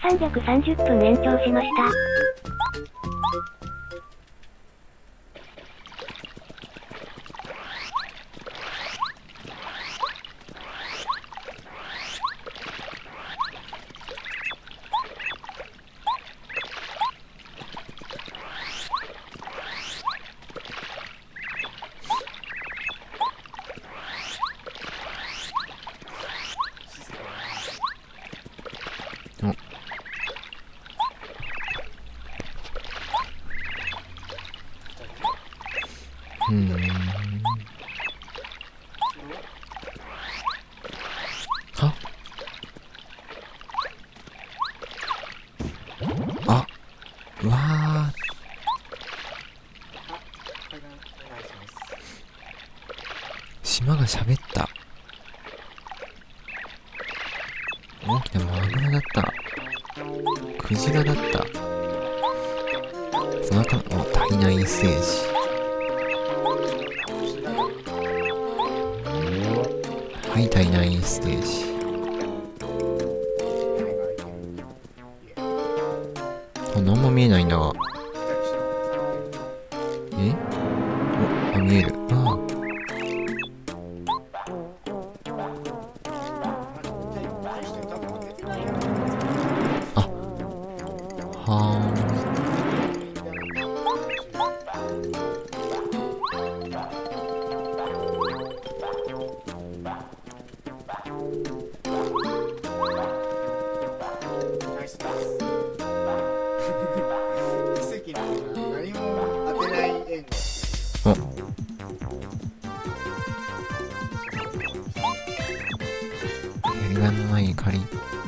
330分延長しました。 あ、うわー。島が喋った。大きなマグロだった。クジラだった。お腹の体内ステージ。はい、体内ステージ。何も見えないんだが。あ、見える。やりがのない怒り。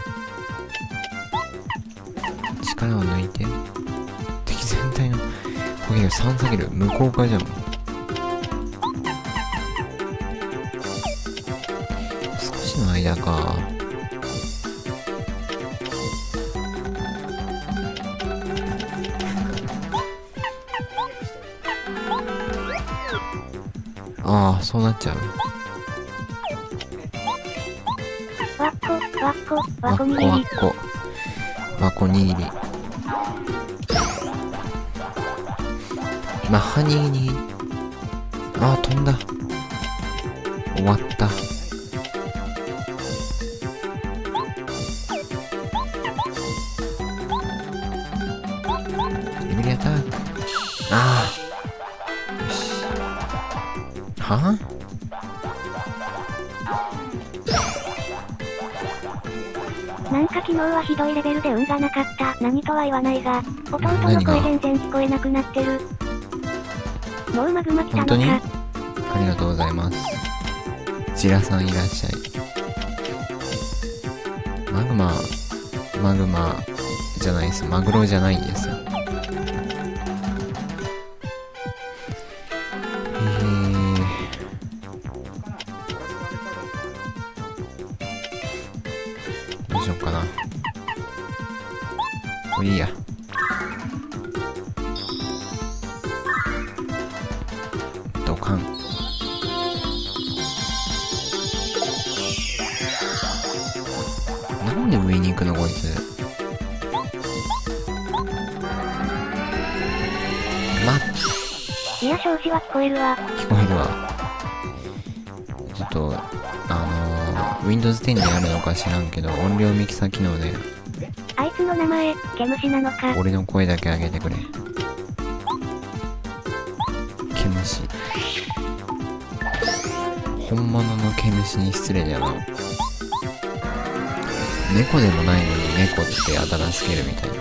力を抜いて敵全体の攻撃を3下げる。無効化じゃん。少しの間か。ああ、そうなっちゃう。 わっこにぎり。 わこにぎり。マッハにぎり。ああ、飛んだ。終わった。ビビリアタック。ああ。よし。はぁ？ なんか昨日はひどいレベルで運がなかった。何とは言わないが、弟の声全然聞こえなくなってる。もうマグマ来たのか。 本当に？ありがとうございます。ジラさんいらっしゃい。マグマじゃないです。マグロじゃないんですよ。どうしようかな。これいいや。ドカン。なんで上に行くのこいつ。 いや、少子は聞こえるわ。 聞こえるわ。ちょっとWindows 10にあるのか知らんけど、音量ミキサー機能であいつの名前、毛虫なのか。 俺の声だけ上げてくれ。毛虫。本物の毛虫に失礼だよな。猫でもないのに猫ってあだ名つけるみたいな。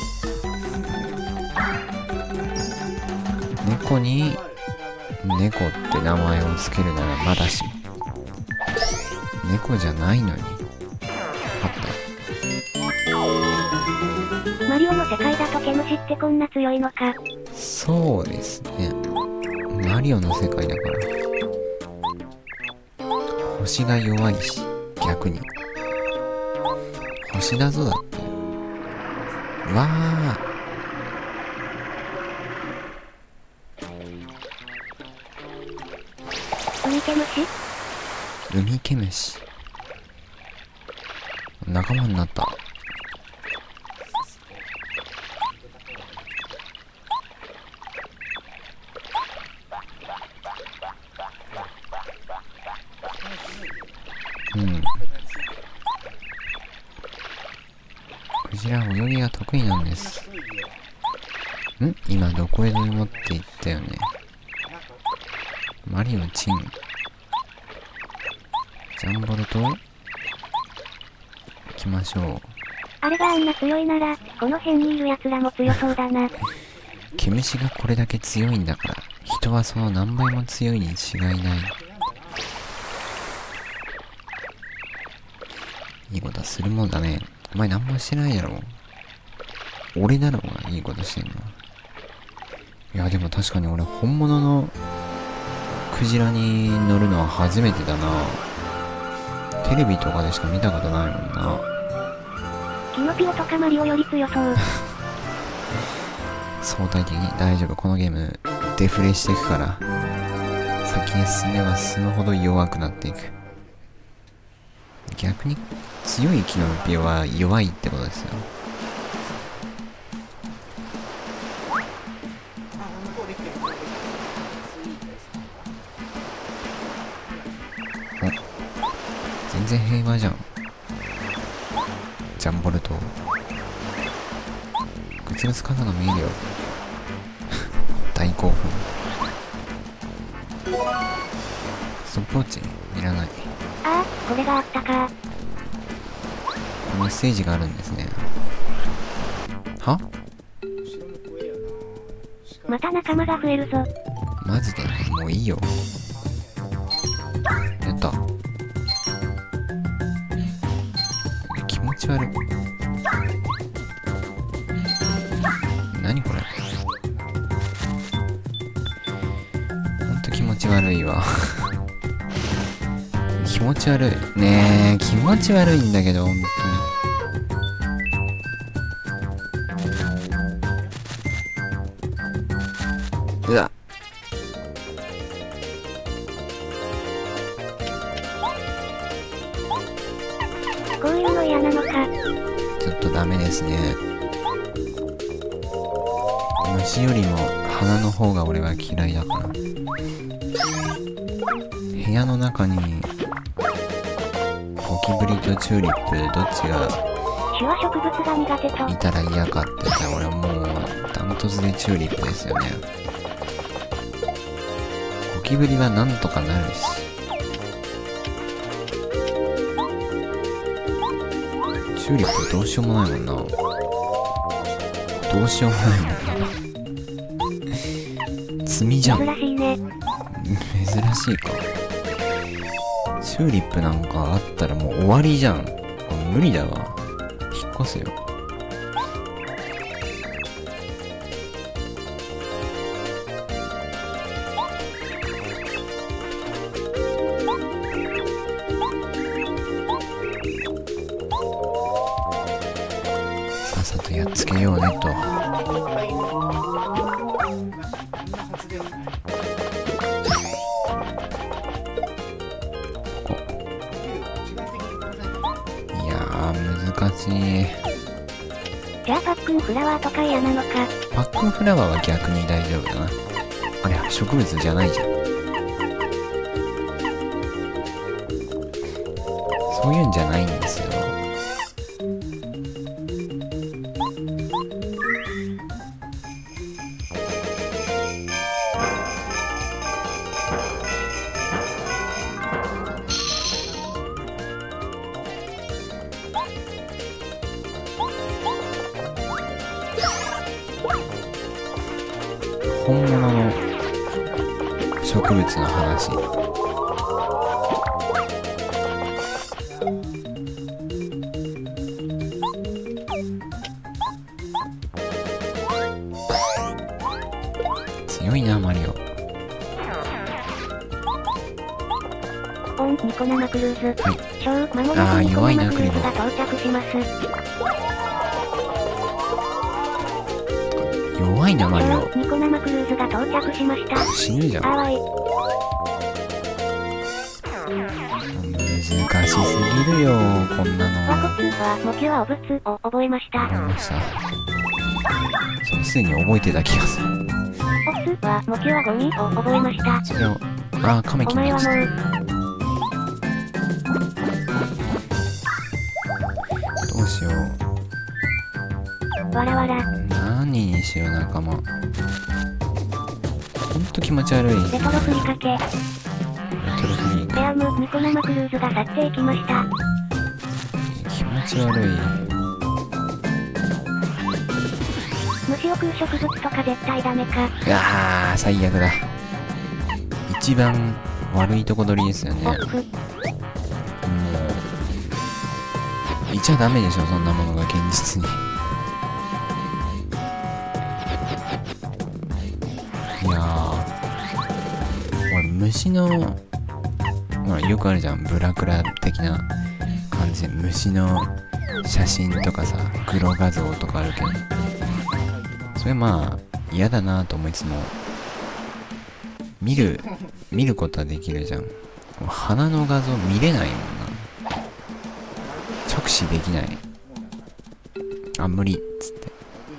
猫に猫って名前をつけるならまだしも、猫じゃないのに。あった。 マリオの世界だと毛虫ってこんな強いのか。 そうですね。マリオの世界だから。星が弱いし、逆に。星だぞだって。わー。 海毛虫？ 海毛虫。仲間になった。 クジラは泳ぎが得意なんです。今どこへで持って行ったよね。マリオチン。ジャンボルト行きましょう。 あれがあんな強いなら、この辺にいる奴らも強そうだな。 毛虫がこれだけ強いんだから、人はその何倍も強いに違いない。いいことするもんだね。お前何もしてないやろ。俺だろうがいいことしてんの。いやでも確かに俺本物のクジラに乗るのは初めてだな。テレビとかでしか見たことないもんな。 キノピオとかマリオより強そう。 相対的に大丈夫。このゲームデフレしていくから、先へ進めば進むほど弱くなっていく。逆に強いキノピオは弱いってことですよ。全然平和じゃん。ジャンボルトグツグツ傘が見えるよ。大興奮。ストップウォッチいらない。 ああ、これがあったか。 メッセージがあるんですね。は？ また仲間が増えるぞ。 マジでもういいよ。やった。気持ち悪い。何これ。ほんと気持ち悪いわ。気持ち悪いねえ。気持ち悪いんだけど、ほんとに。うわっ、 こういうの嫌なのか。 ちょっとダメですね。虫よりも花の方が俺は嫌いだから。部屋の中にゴキブリとチューリップどっちが種は植物が苦手と。 いたら嫌かって言ったら俺はもうダントツでチューリップですよね。ゴキブリはなんとかなるし、チューリップどうしようもないもんな。どうしようもないもんな。罪じゃん。 珍しいね。 珍しいか。チューリップなんかあったらもう終わりじゃん。無理だわ。引っ越すよ。さっさとやっつけようねと。難しい。 じゃあパックンフラワーとか嫌なのか。 パックンフラワーは逆に大丈夫だな。あれ植物じゃないじゃん。そういうんじゃないんですよ。本物の植物の話。強いなマリオ。 オンニコ生クルーズ。 はい。 間もなくニコ弱いな生クルーズが到着します。 弱いなマリオ。 ニコ生クルーズが到着しました。 死ぬじゃん。 あわい。 難しすぎるよこんなの。 ワコツはモキュアオブツを覚えました。 覚えました。それすでに覚えてた気がする。 オスはモキュアゴミを覚えました。 それを、カメキになっちゃった。 わらわら。 何にしろ仲間。ほんと気持ち悪い。 レトロふりかけ。 レトロフリーレアム、ニコ生クルーズが去っていきました。 気持ち悪い。 虫を食う植物とか絶対ダメか。 あー、最悪だ。一番悪いとこ取りですよね。もう、いちゃダメでしょ、そんなものが現実に。いやー、俺、虫の、ほら、よくあるじゃん、ブラクラ的な感じで、虫の写真とかさ、黒画像とかあるけど、それまあ、嫌だなと思いつつも、見ることはできるじゃん。花の画像見れないもんな。直視できない。あ、無理っつって。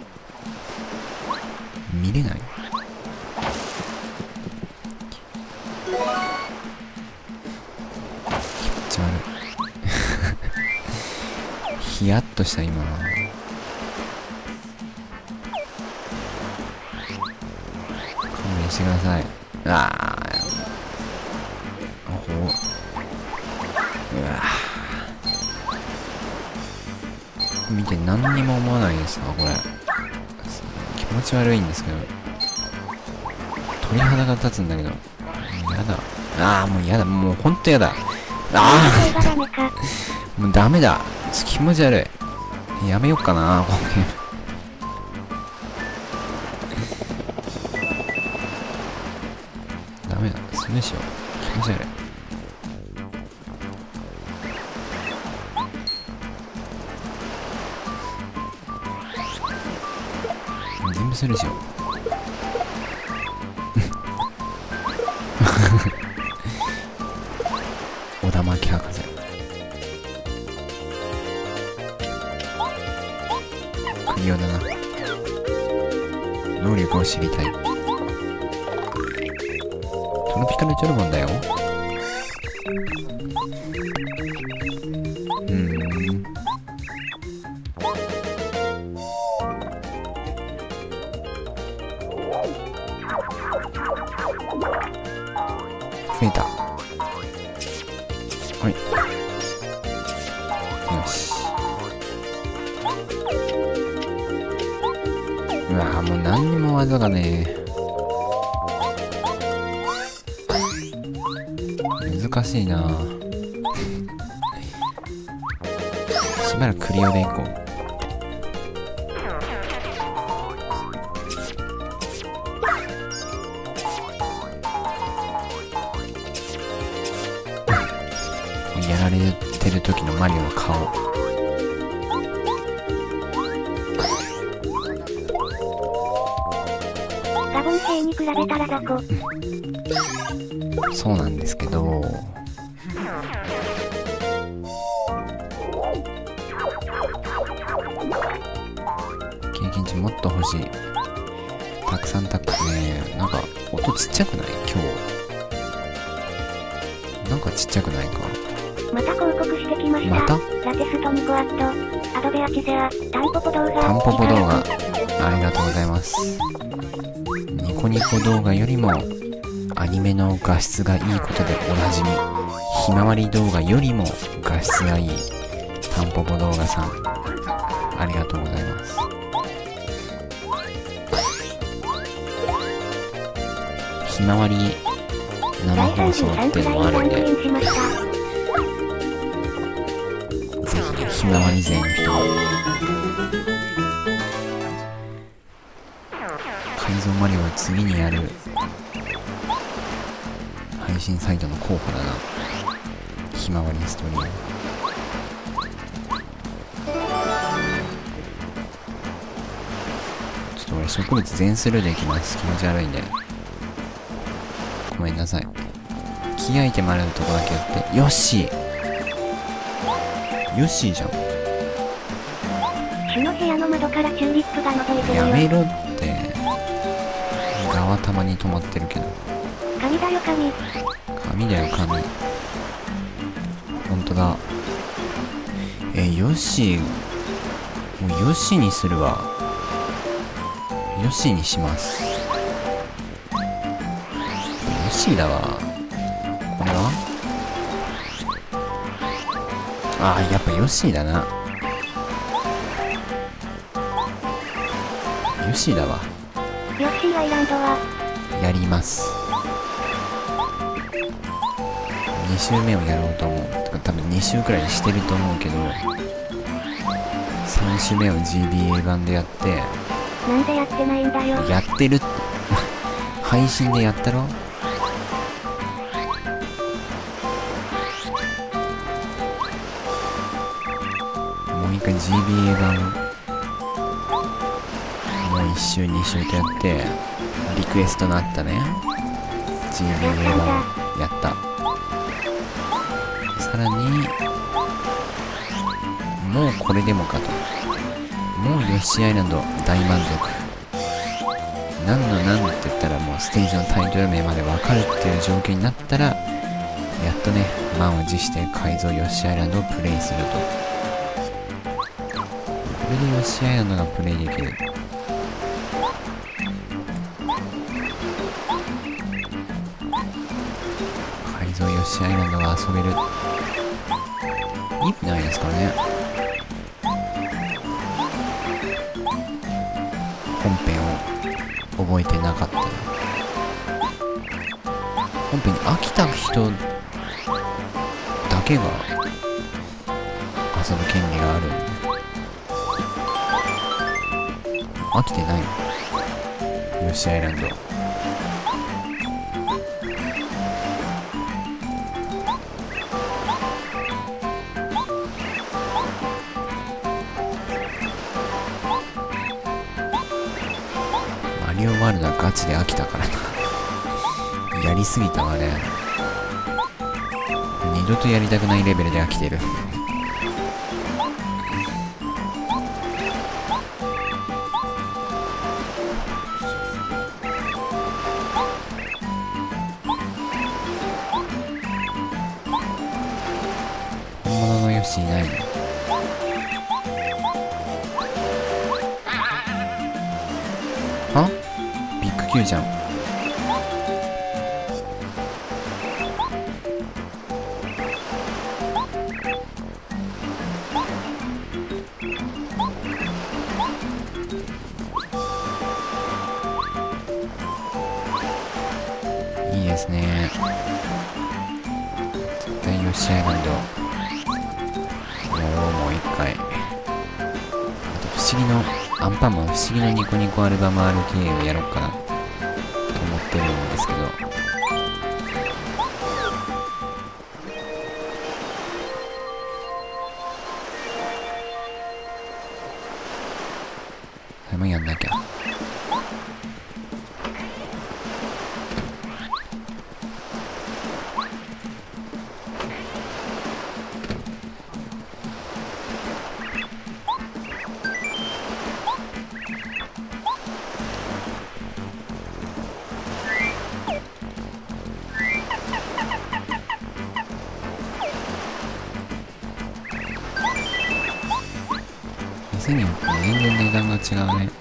見れない。気持ち悪い。ヒヤッとした今。勘弁してください。ああ、うわ見て何にも思わないですわ、これ。気持ち悪いんですけど。鳥肌が立つんだけど。やだ。ああ、もうやだ。もうほんとやだ。ああもうダメだ。気持ち悪い。やめよっかな、このゲーム。ダメだ。それにしよう。気持ち悪い。全部それしよう。小田巻博士。クリオだな。能力を知りたい。トロピカルチョルボンだよ。増えた。はい。よし。うわぁ、もう何にも技がねえ。難しいなぁ。しばらくクリオでいこう。やられてる時のマリオの顔。 ガボン兵に比べたら雑魚。 そうなんですけど、経験値もっと欲しい。たくさんね、なんか音ちっちゃくない？今日なんかちっちゃくないか。 また広告してきました。 また？ ラテストニコアット、アドベアチセア、タンポポ動画。 タンポポ動画、ありがとうございます。ニコニコ動画よりも、アニメの画質がいいことでおなじみ、ひまわり動画よりも画質がいい、タンポポ動画さん、ありがとうございます。ひまわり生放送っていうのもあるんで、ぜひひまわり勢の人も改造マリオを次にやる配信サイトの候補だな。ひまわりストリーム。ちょっと俺植物全スルーでいきます。気持ち悪いんでごめんなさい。キーアイテムあるとこだけやって。ヨッシー、ヨッシーじゃん。 主の部屋の窓からチューリップが覗いてるよ。 やめろって。ガはたまに止まってるけど。 神だよ神。 神だよ神。ほんとだ。ヨッシー、もうヨッシーにするわ。 ヨッシーにします。ヨッシーだわ。これはああ、やっぱヨッシーだな。ヨッシーだわ。 ヨッシーアイランドはやります。2周目をやろうと思う。多分2周くらいしてると思うけど、3周目を GBA 版でやって、 なんでやってないんだよ。 やってるって配信でやったろ。もう一回 GBA 版もう1周2周とやって、リクエストのあったね GBA 版やった。さらにもうこれでもかと、もうヨッシーアイランド大満足。何の何って言ったらもうステージのタイトル名まで分かるっていう状況になったら、やっとね満を持して改造ヨッシーアイランドをプレイすると。これでヨッシーアイランドがプレイできる。改造ヨッシーアイランドが遊べる。意味ないですからね。本編を覚えてなかったら、本編に飽きた人だけが遊ぶ権利があるんで。飽きてないのヨッシーアイランド。マリオワールドはガチで飽きたからなやりすぎたわね。二度とやりたくないレベルで飽きてる。本物のヨッシーいないの？は？ビッグ Q じゃん。いいですね。絶対ヨッシーアイランドやろう、もう一回。あと不思議のアンパンマン不思議のニコニコアルバム RTA をやろうかなと思ってるんですけど、それもやんなきゃ。店によって全然値段が違うね。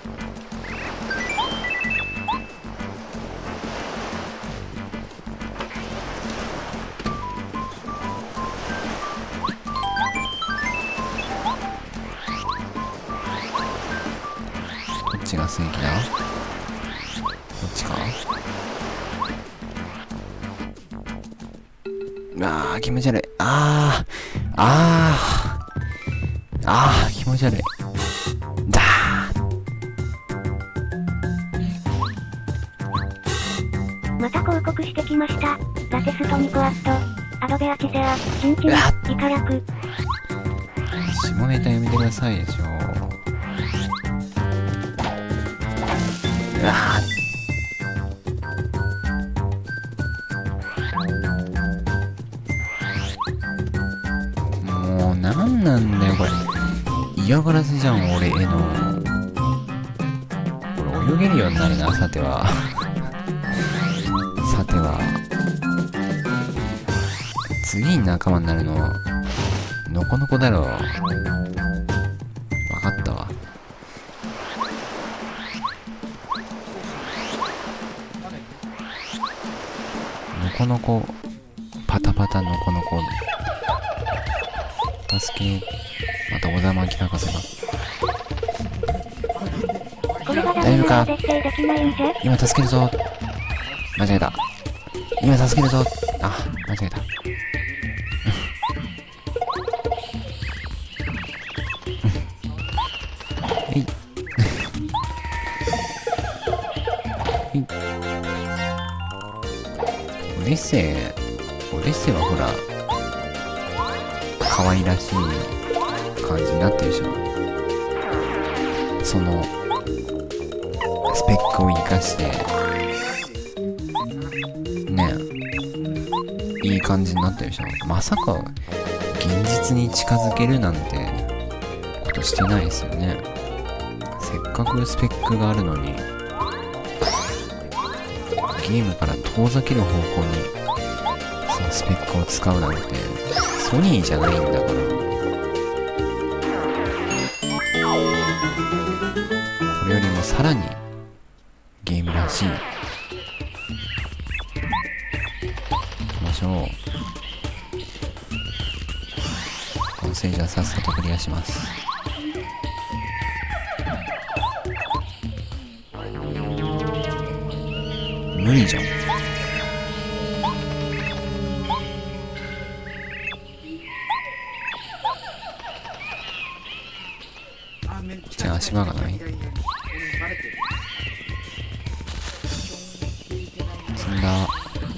どっちが正規だ？どっちか？うわー気持ち悪い。気持ち悪い。 また広告してきました。ラテストニコアット、アドベアチセア、チンチン、イカラク。 下ネタやめてくださいでしょ。もうなんなんだよこれ。嫌がらせじゃん俺への。これ泳げるようになるな、さては。さては次に仲間になるのノコノコだろう。分かったわ。 このこパタパタのこのこ助け、また小田巻博士が。 これがダメなら絶対できないんじゃ。 今助けるぞ。間違えた。今助けるぞ。あ、間違えた。えい。オデッセイはほら、可愛らしい感じになってるでしょ。その、スペックを生かして、ねえ、いい感じになってるでしょ。まさか、現実に近づけるなんて、ことしてないですよね。せっかくスペックがあるのに、ゲームから遠ざける方向にそのスペックを使うなんてソニーじゃないんだから。これよりもさらにゲームらしい。行きましょう。完成じゃさっさとクリアします。無理じゃん。じゃあ足場がない。積んだ。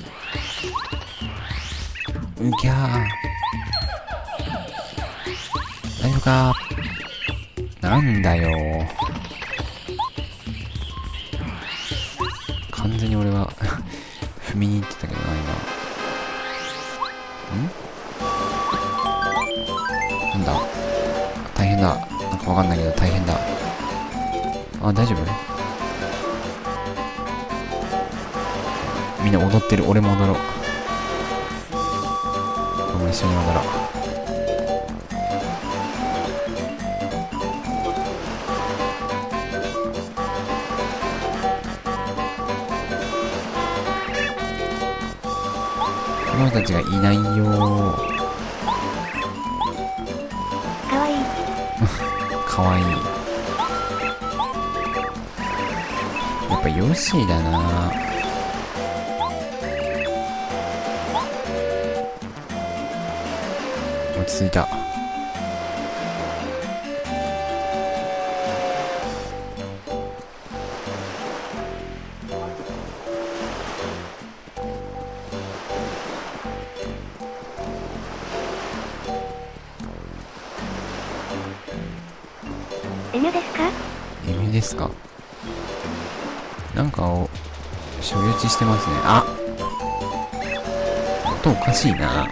うぎゃー。大丈夫か。なんだよ。完全に俺は踏みに行ってたけどな、今。なんだ、大変だ。なんかわかんないけど大変だ。あ、大丈夫？みんな踊ってる。俺も踊ろう。俺も一緒に踊ろう。子供たちがいないよー。 かわいい。 かわいい。やっぱヨッシーだな。落ち着いた。 エミュですか？ エミュですか？なんかを所有地してますね。あ、音おかしいな。や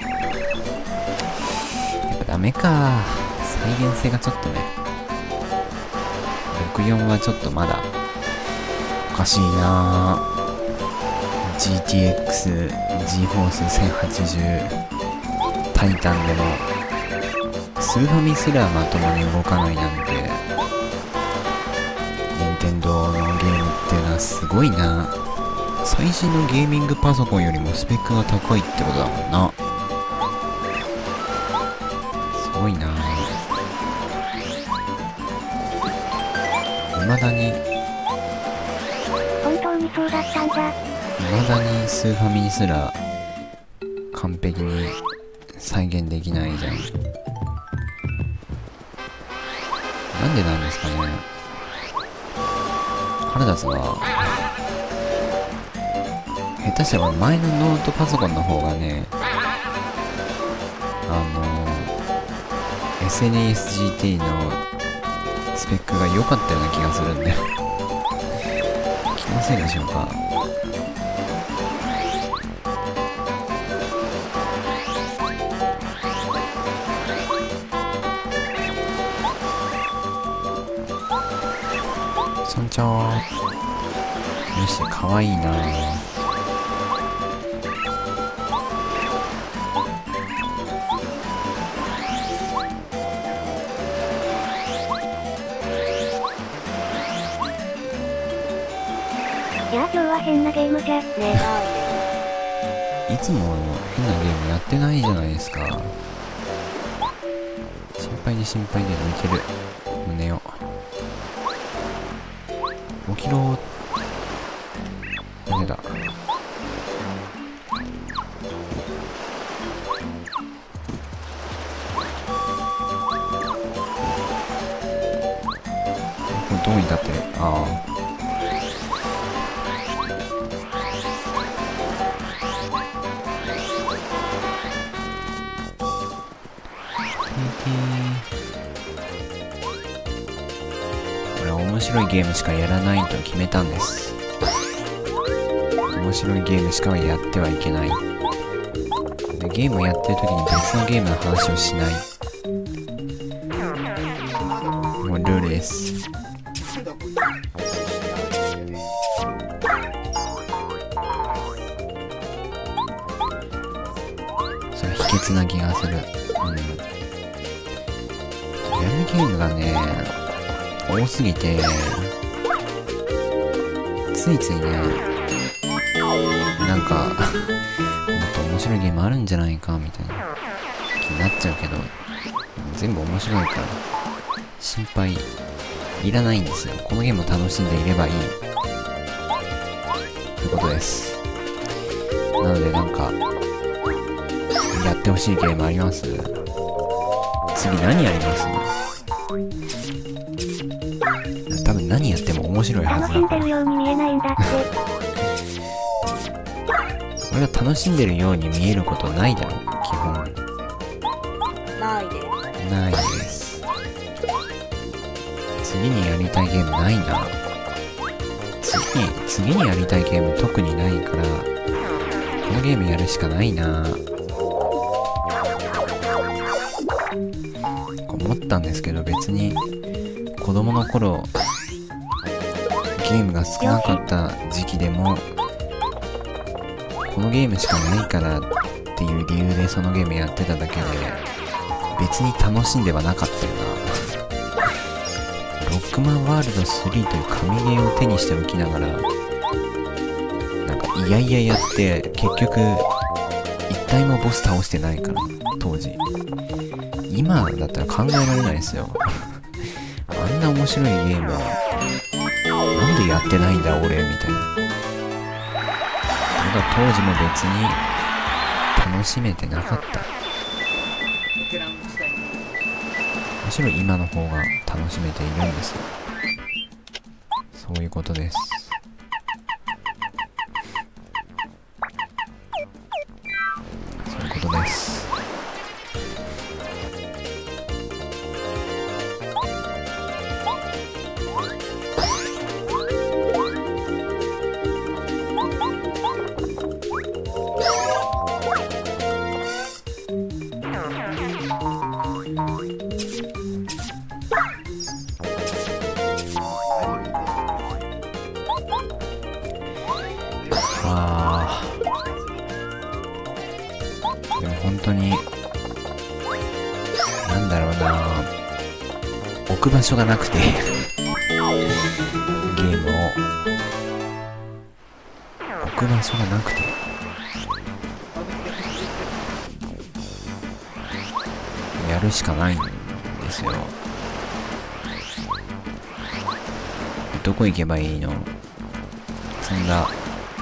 っぱダメか。再現性がちょっとね。64はちょっとまだおかしいな。GTX GeForce 1080タイタンでもスーファミすらまともに動かないなんて、任天堂のゲームっていうのはすごいな。最新のゲーミングパソコンよりもスペックが高いってことだもんな。すごいな。未だに本当にそうだったんだ。 未だにスーファミにすら完璧に再現できないじゃん。なんでなんですかね。腹立つな。下手したら前のノートパソコンの方がね、SNES GT のスペックが良かったような気がするんで気のせいでしょうか。そんちょー。よし、かわいいな。 いや、今日は変なゲームじゃね。 いつも変なゲームやってないじゃないですか。心配で心配で抜ける。もう寝よう。起きろー。寝だ。これどこに立ってる？ああ。これ面白いゲームしかやらないと決めたんです。面白いゲームしかやってはいけない。でゲームをやってる時に別のゲームの話をしない。もうルールです。それ秘訣な気がする。やるゲームがね、多すぎて、ついついね、なんか、もっと面白いゲームあるんじゃないか、みたいな気になっちゃうけど、全部面白いから、心配いらないんですよ。このゲームを楽しんでいればいい。ということです。なのでなんか、やってほしいゲームあります？次何やります？多分何やっても面白いはずだ。 楽しんでるように見えないんだって。 俺が楽しんでるように見えることないだろ、基本。 ないです。 ないです。次にやりたいゲームないな。次にやりたいゲーム特にないから、このゲームやるしかないな。思ったんですけど、別に子供の頃ゲームが少なかった時期でもこのゲームしかないからっていう理由でそのゲームやってただけで別に楽しんではなかったよな。ロックマンワールド3という神ゲーを手にしておきながらなんかいやいややって結局一体もボス倒してないから当時。今だったら考えられないですよ。あんな面白いゲームをなんでやってないんだ俺みたいな。ただ当時も別に楽しめてなかった。むしろ今の方が楽しめているんですよ。そういうことです。そういうことです。でも本当になんだろうな、置く場所がなくてゲームを置く場所がなくてやるしかないんですよ。どこ行けばいいの？そんな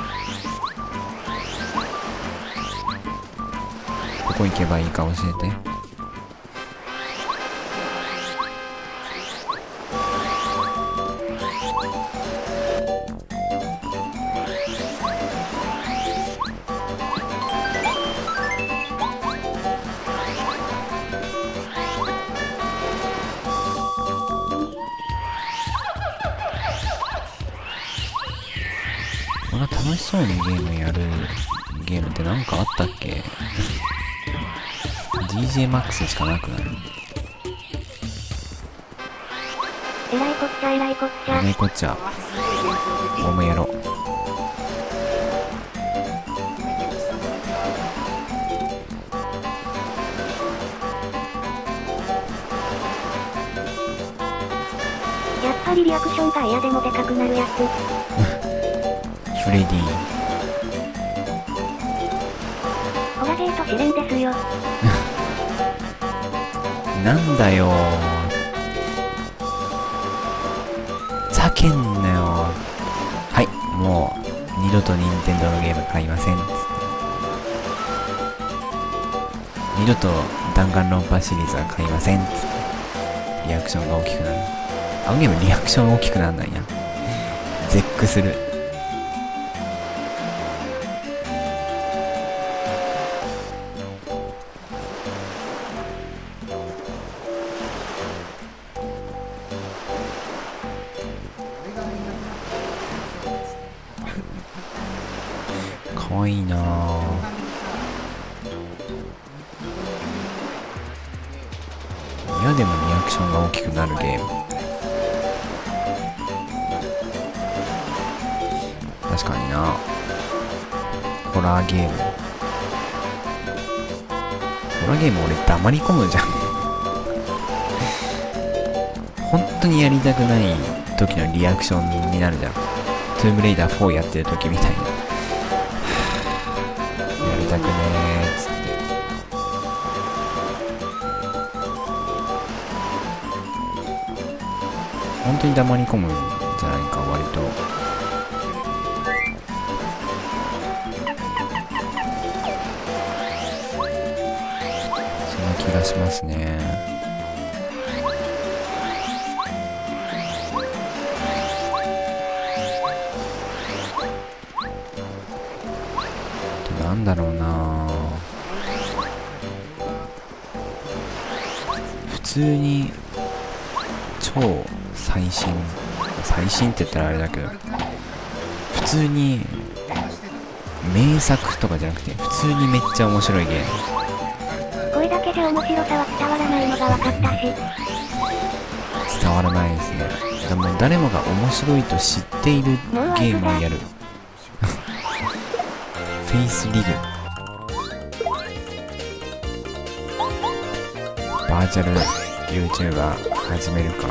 どこ行けばいいか教えて。こんな楽しそうにゲームやるゲームってなんかあったっけ？ DJ マックスしかなくない？ えらいこっちゃえらいこっちゃ。 えらいこっちゃ。俺もやろう。 やっぱりリアクションが嫌でもでかくなるやつ。 フレディ。 試練ですよ。 なんだよざけんなよ。はい、もう二度と任天堂のゲーム買いませんっつって、二度と弾丸論破シリーズは買いませんっつって、リアクションが大きくなる。あのゲームリアクション大きくなんないや。絶句する。かわいいなぁ。嫌でもリアクションが大きくなるゲーム。確かにな。ホラーゲーム。ホラーゲーム俺黙り込むじゃん。本当にやりたくない時のリアクションになるじゃん。トゥームレイダー4やってる時みたいな。やりたくねーっつって。本当に黙り込むんじゃないか、割と。そんな気がしますね。なんだろうな。普通に超最新って言ったらあれだけど、普通に名作とかじゃなくて普通にめっちゃ面白いゲーム。 これだけじゃ面白さは伝わらないのが分かったし。 伝わらないですね。でも誰もが面白いと知っているゲームをやる。フェイスリグ。バーチャル YouTuber 始めるか。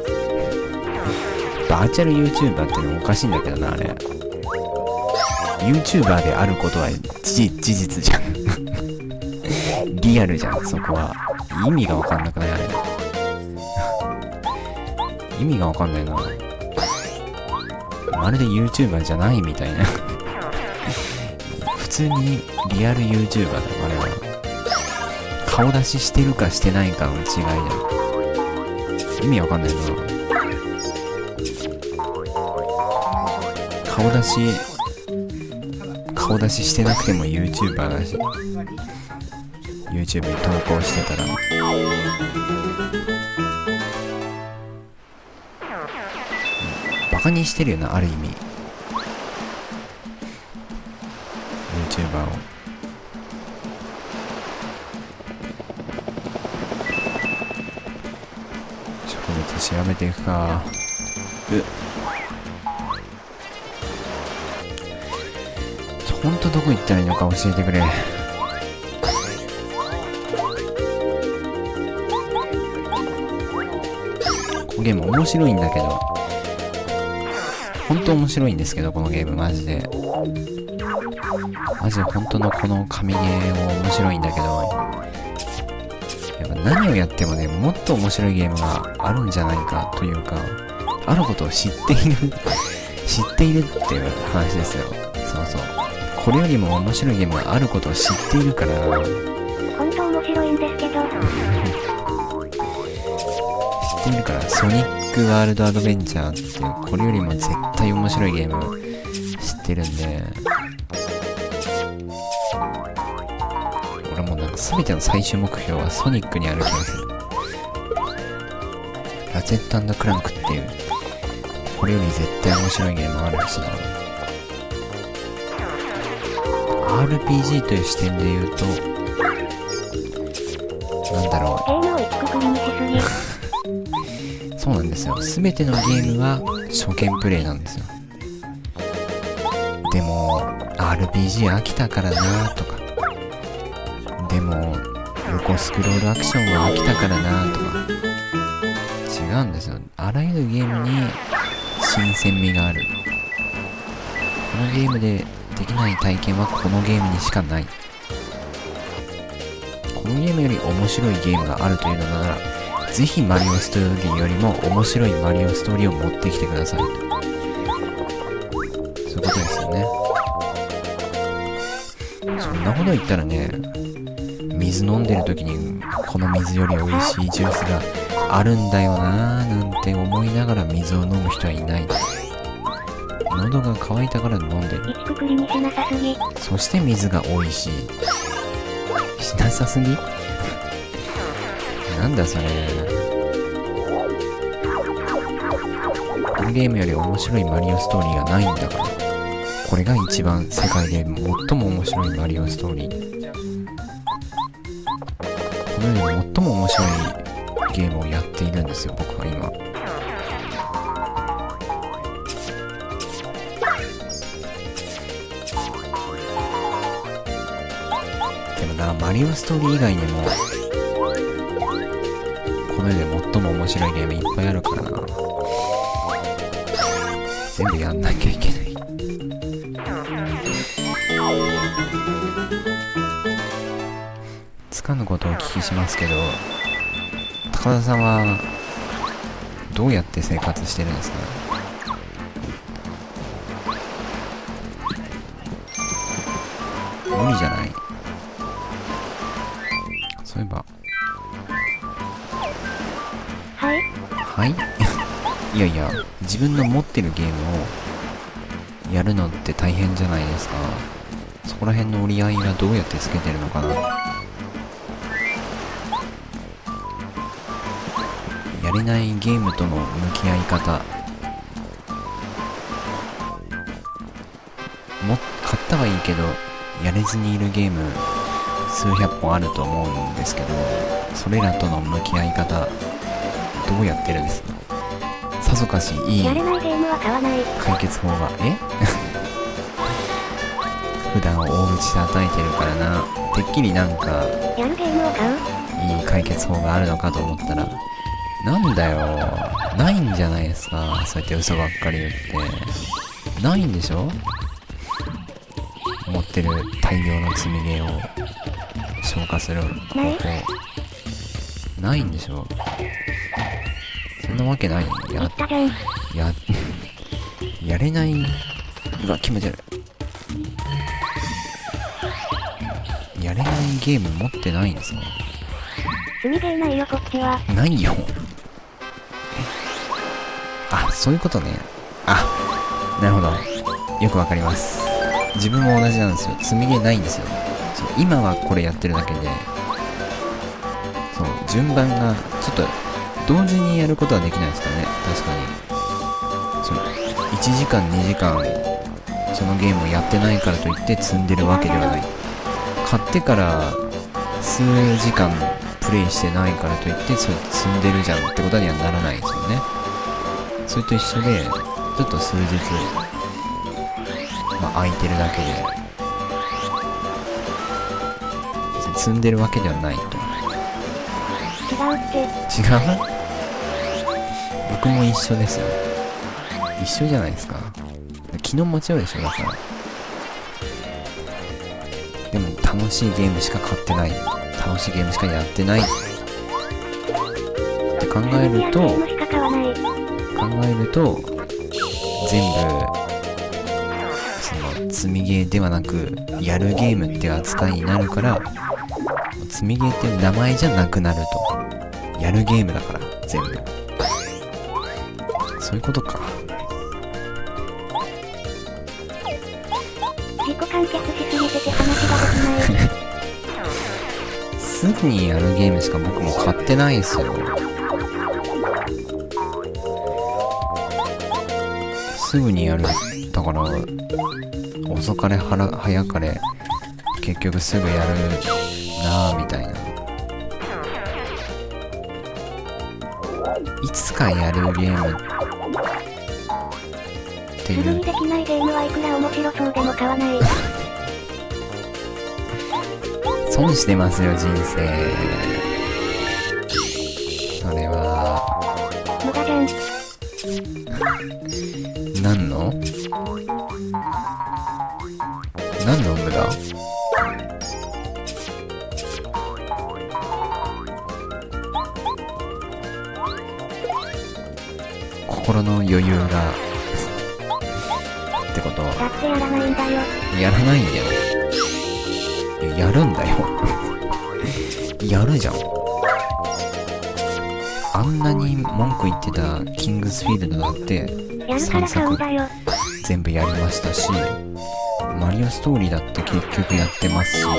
バーチャル YouTuber ってのおかしいんだけどな、あれ。YouTuber であることは事実じゃん。リアルじゃん、そこは。意味がわかんなくないあれ。意味がわかんないな。まるで YouTuber じゃないみたいな。普通にリアル YouTuber だよ、あれは。顔出ししてるかしてないかの違いじゃん。意味わかんないな。顔出ししてなくても YouTuber だし、YouTube に投稿してたら、バカにしてるよな、ある意味 YouTuber を。植物調べていくか。ほんとどこ行ったらいいのか教えてくれ。このゲーム面白いんだけど、ほんと面白いんですけど、このゲームマジで本当のこの神ゲーも面白いんだけど、やっぱ何をやってもね、もっと面白いゲームがあるんじゃないかというか、あることを知っているっていう話ですよ。そうそう、これよりも面白いゲームがあることを知っているから。 本当面白いんですけど。 知っているから、ソニックワールドアドベンチャーっていう、これよりも絶対面白いゲーム知ってるんで、俺もなんか全ての最終目標はソニックにある気がする。ラチェット&クランクっていう、これより絶対面白いゲームあるしな。RPG という視点で言うと、なんだろう。ゲームを一括りにしすぎ。そうなんですよ。すべてのゲームは初見プレイなんですよ。でも、RPG 飽きたからなとか、でも、横スクロールアクションは飽きたからなとか、違うんですよ。あらゆるゲームに新鮮味がある。このゲームでできない体験はこのゲームにしかない。 のゲームより面白いゲームがあるというのなら、ぜひマリオストーリーよりも面白いマリオストーリーを持ってきてくださいと。そういうことですよね。そんなこと言ったらね、水飲んでる時にこの水より美味しいジュースがあるんだよなーなんて思いながら水を飲む人はいない。喉が渇いたから飲んでる。 くくりにしなさすぎ。 そして水が美味しい。しなさすぎなんだそれ。このゲームより面白いマリオストーリーがないんだから。これが一番世界で最も面白いマリオストーリー。この世で最も面白いゲームをやっているんですよ、僕は今。でもな、マリオストーリー以外にもこの世で最も面白いゲームいっぱいあるからな。全部やんなきゃいけない。つかぬことをお聞きしますけど、高田さんはどうやって生活してるんですか？無理じゃない？そういえば。 はいはいいやいや、自分の持ってるゲームをやるのって大変じゃないですか。そこら辺の折り合いがどうやってつけてるのかな。やれないゲームとの向き合い方。買ったはいいけどやれずにいるゲーム数百本あると思うんですけど、それらとの向き合い方どうやってるんですか？さぞかしいいやれないゲームは買わない。 解決法が普段大口叩いてるからな。てっきりなんかやるゲームを買ういい解決法があるのかと思ったら、なんだよ、ないんじゃないですか。そうやって嘘ばっかり言ってないんでしょ。持ってる大量の積みゲーを消化する方法ないんでしょ。そんなわけない。やれない。うわ、気持ち悪い。やれないゲーム持ってないんですか？ 積みゲーないよこっちは。 ないよ。あ、そういうことね。あ、なるほど。よくわかります。自分も同じなんですよ。積みゲーないんですよ。そう、今はこれやってるだけで、そう、順番がちょっと同時にやることはできないですからね。確かに。そう、1時間2時間そのゲームをやってないからといって積んでるわけではない。買ってから数時間プレイしてないからといってそれ積んでるじゃんってことにはならないですよね。それと一緒で、ちょっと数日空いてるだけで積んでるわけではないと。 違うって。 違う？僕も一緒ですよ。一緒じゃないですか。気の持ちようでしょ、だから。でも楽しいゲームしか買ってない、楽しいゲームしかやってないって考えると全部その積みゲーではなくやるゲームっていう扱いになるから、積みゲーっていう名前じゃなくなると。やるゲームだから全部。そういうことか。 自己完結しすぎてて話ができない。 すぐにやるゲームしか僕も買ってないんすよ。すぐにやる。だから遅かれ早かれ結局すぐやるなぁみたいな。いつかやるゲームっていう。 すぐにできないゲームはいくら面白そうでも買わない。 損してますよ人生。それは無駄じゃん。 何の無駄？ 心の余裕がってことはだってやらないんだよ。 やらないんだよ。いや、やるんだよ。やるじゃん。あんなに文句言ってたキングスフィールドだってやるから買うんだよ。 全部やりましたし、マリオストーリーだって結局やってますし、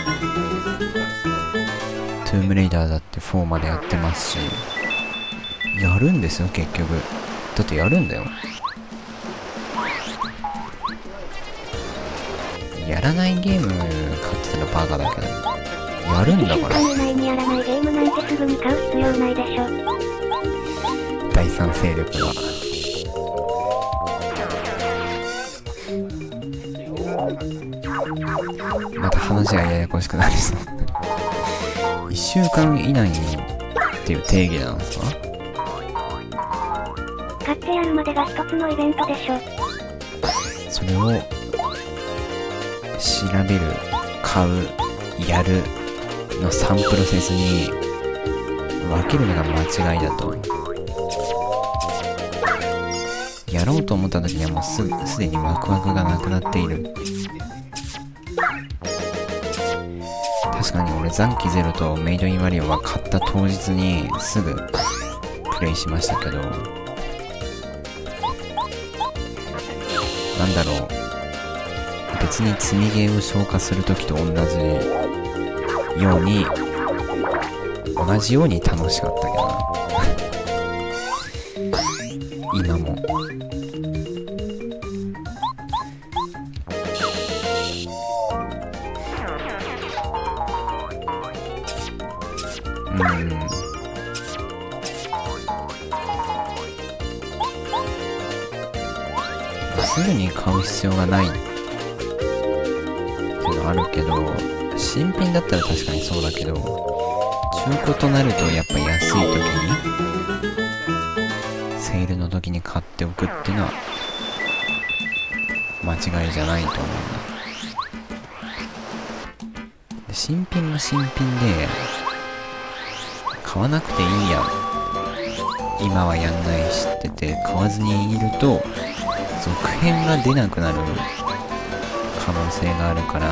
トゥームレイダーだって4までやってますし、やるんですよ結局。だってやるんだよ。やらないゲーム買ってたらバカだけど、やるんだから。 1週間以内にやらないゲームなんてすぐに買う必要ないでしょ。 第三勢力が。また話がややこしくなりそう。1週間以内にっていう定義なんですか？ 買ってやるまでが一つのイベントでしょ。 それを調べる、買う、やるの3プロセスに分けるのが間違いだと。やろうと思った時にはもうすでにワクワクがなくなっている。確かに俺残機ゼロとメイドインワリオは買った当日にすぐプレイしましたけど、なんだろう、別に積みゲーを消化するときと同じように楽しかったけどな。今もすぐに買う必要がないっていうのはあるけど、新品だったら確かにそうだけど、中古となるとやっぱ安い時にセールの時に買っておくっていうのは間違いじゃないと思うんだ。で、新品も新品で買わなくていいやん、今はやんない知ってて買わずにいると続編が出なくなる可能性があるから、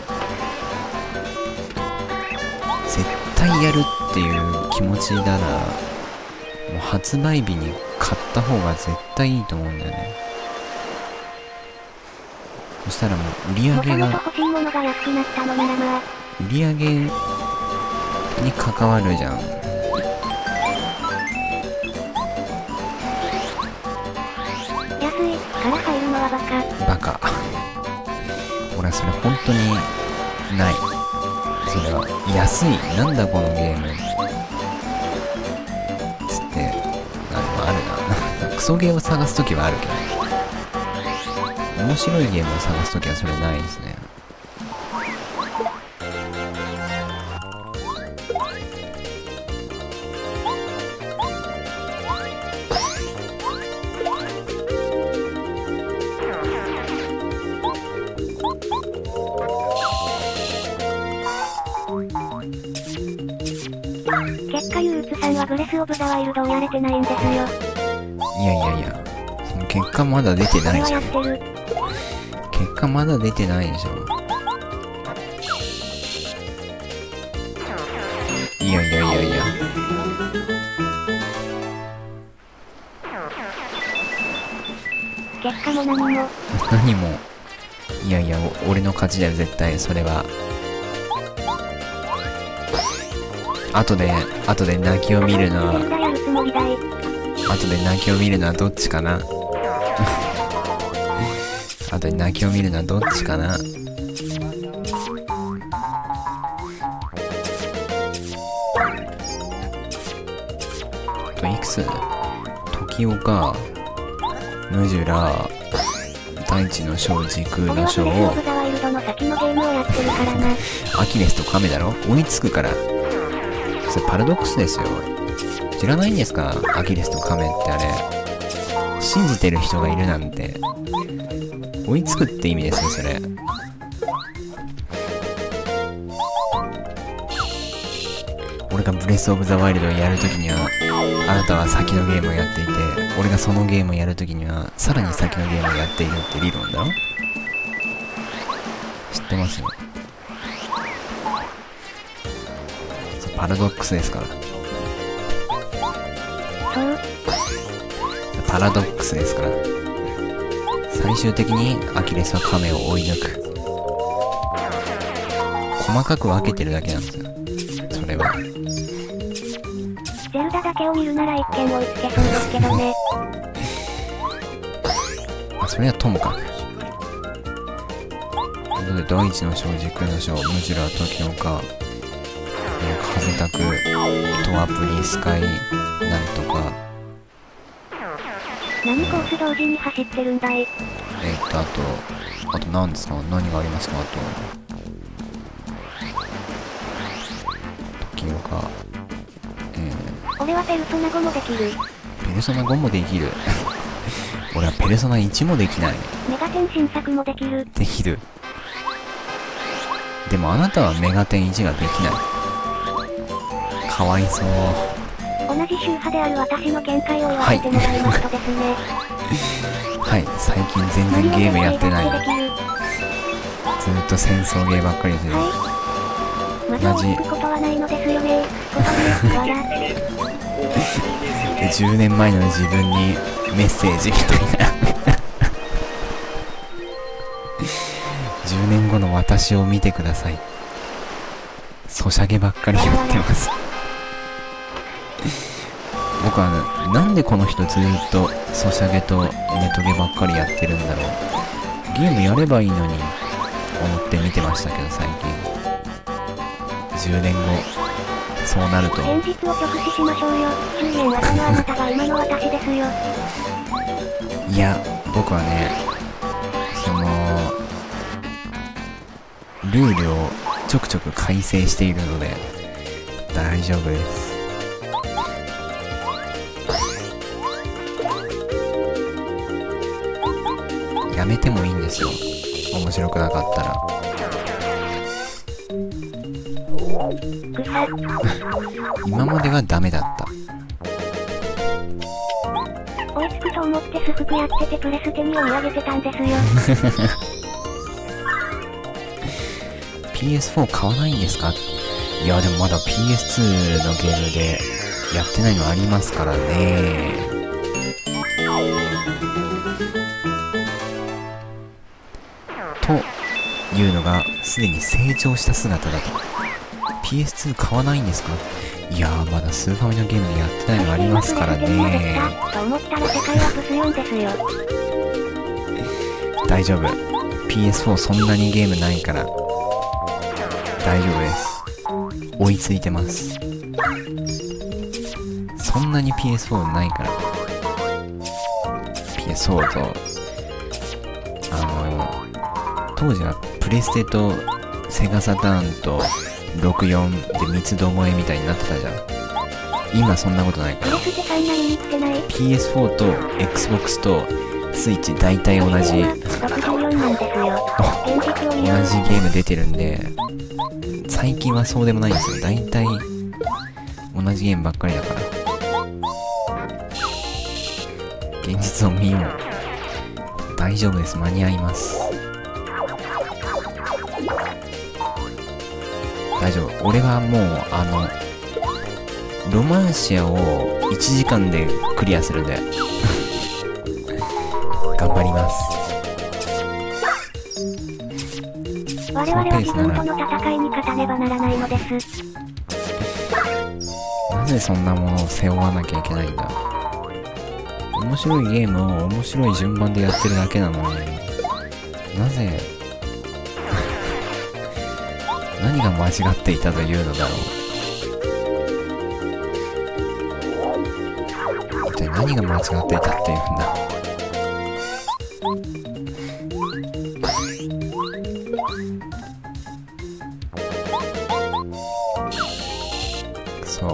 絶対やるっていう気持ちならもう発売日に買った方が絶対いいと思うんだよね。そしたらもう売り上げが、 欲しいものが安くなったのならまあ、 売り上げに関わるじゃん。 安いから入るのはバカ。 俺はそれ本当にない。それは安い、なんだこのゲームつってあるな。クソゲーを探すときはあるけど、面白いゲームを探すときはそれないですね。 結果憂鬱さんはブレスオブザワイルドをやれてないんですよ。 いや、その結果まだ出てないじゃん。結果まだ出てないでしょ。いや。 結果も何も。 いや、俺の勝ちだよ絶対。それは後で泣きを見るのはどっちかな。後で泣きを見るのはどっちかな。いくつ？時岡、ムジュラ、大地の章、時空の章を、アキレスとカメだろ？追いつくから。それパラドックスですよ。知らないんですか？アキレスとカメってあれ。信じてる人がいるなんて。追いつくって意味ですよ、それ。追俺がブレスオブザワイルドをやるときには、あなたは先のゲームをやっていて、俺がそのゲームをやるときには、さらに先のゲームをやっているって理論だろ？知ってますよ。パラドックスですから。パラドックスですから。最終的にアキレスはカメを追い抜く。細かく分けてるだけなんですよ。それは。 ゼルダだけを見るなら一見追いつけそうですけどね。 それはともかく。ということで、第一の章、軸の章、ムジュラ、時のか、風タク、トアプリ、スカイ、なんとか。 何コース同時に走ってるんだい？ あと何ですか？何がありますか？あと。時のか、 俺はペルソナ5もできる。 ペルソナ5もできる。俺はペルソナ1もできない。 メガテン新作もできる。 できる。でもあなたはメガテン1ができない。かわいそう。 同じ宗派である私の見解を言わせてもらいますとですね。 はい、最近全然ゲームやってない。ずっと戦争ゲーばっかりで。 まだ聞くことはないのですよね。 10年前の自分にメッセージみたいな。10年後の私を見てください。ソシャゲばっかりやってます。僕はなんでこの人ずっとソシャゲとネトゲばっかりやってるんだろう。ゲームやればいいのに思って見てましたけど、最近。10年後そうなると現実を直視しましょうよ。10年後のあなたが今の私ですよ。 いや、僕はね、ルールをちょくちょく改正しているので大丈夫です。やめてもいいんですよ、面白くなかったら。今まではダメだった。 追いつくと思ってスフクやっててプレステに追い上げてたんですよ。 PS4 買わないんですか？いや、でもまだ PS2 のゲームでやってないのありますからね。というのがすでに成長した姿だと。PS2 買わないんですか？いやー、まだスーファミのゲームでやってないのありますからね。 と思ったら世界はプス4ですよ。 大丈夫。PS4 そんなにゲームないから大丈夫です。追いついてます。そんなに PS4 ないから。PS4 と当時はプレステとセガサターンと64で三つどもえみたいになってたじゃん。今そんなことないから。 PS4 と Xbox とスイッチ大体同じ同じゲーム出てるんで、最近はそうでもないんですよ。大体同じゲームばっかりだから。現実を見よう。大丈夫です、間に合います。大丈夫。俺はもうロマンシアを1時間でクリアするんで頑張ります。 我々は自分との戦いに勝たねばならないのです。 なぜそんなものを背負わなきゃいけないんだ。面白いゲームを面白い順番でやってるだけなのに、なぜ何が間違っていたというのだろう。一体何が間違っていたっていうんだ。そう。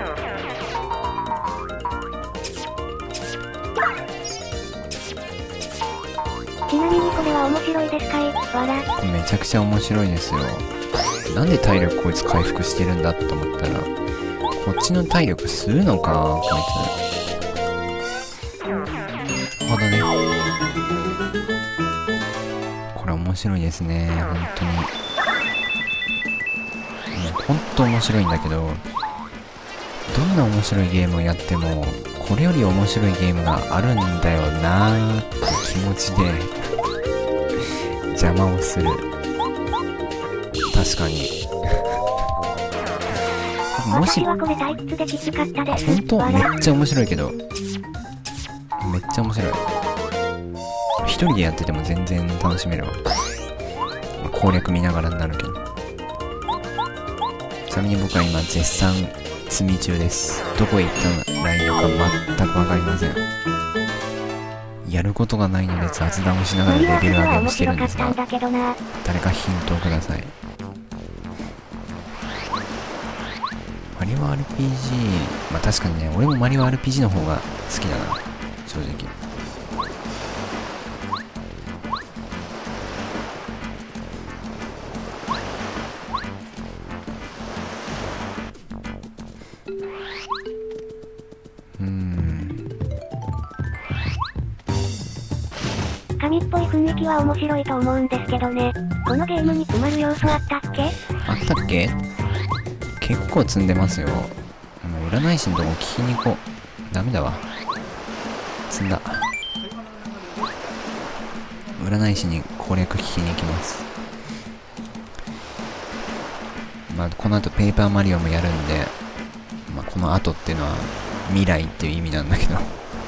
ちなみにこれは面白いですかい？わら。 めちゃくちゃ面白いですよ。なんで体力こいつ回復してるんだと思ったら、 こっちの体力吸うのか、こいつ。ほどね。これ面白いですね、本当に。もう本当面白いんだけど、どんな面白いゲームをやっても、これより面白いゲームがあるんだよなーって気持ちで邪魔をする。確かに。もし、本当めっちゃ面白いけど、めっちゃ面白い。一人でやってても全然楽しめるわ。攻略見ながらになるけど。ちなみに僕は今絶賛積み中です。どこへ行ったらいいのか全くわかりません。やることがないので雑談をしながらレベル上げをしてるんですが、誰かヒントをください。マリオ RPG、まあ確かにね、俺もマリオ RPG の方が好きだな、正直。 神っぽい雰囲気は面白いと思うんですけどね。このゲームに詰まる要素あったっけ？ あったっけ？結構積んでますよ。もう占い師のとこ聞きに行こう。ダメだわ。積んだ。占い師に攻略聞きに行きます。まあ、この後ペーパーマリオもやるんで、まあ、この後っていうのは未来っていう意味なんだけど。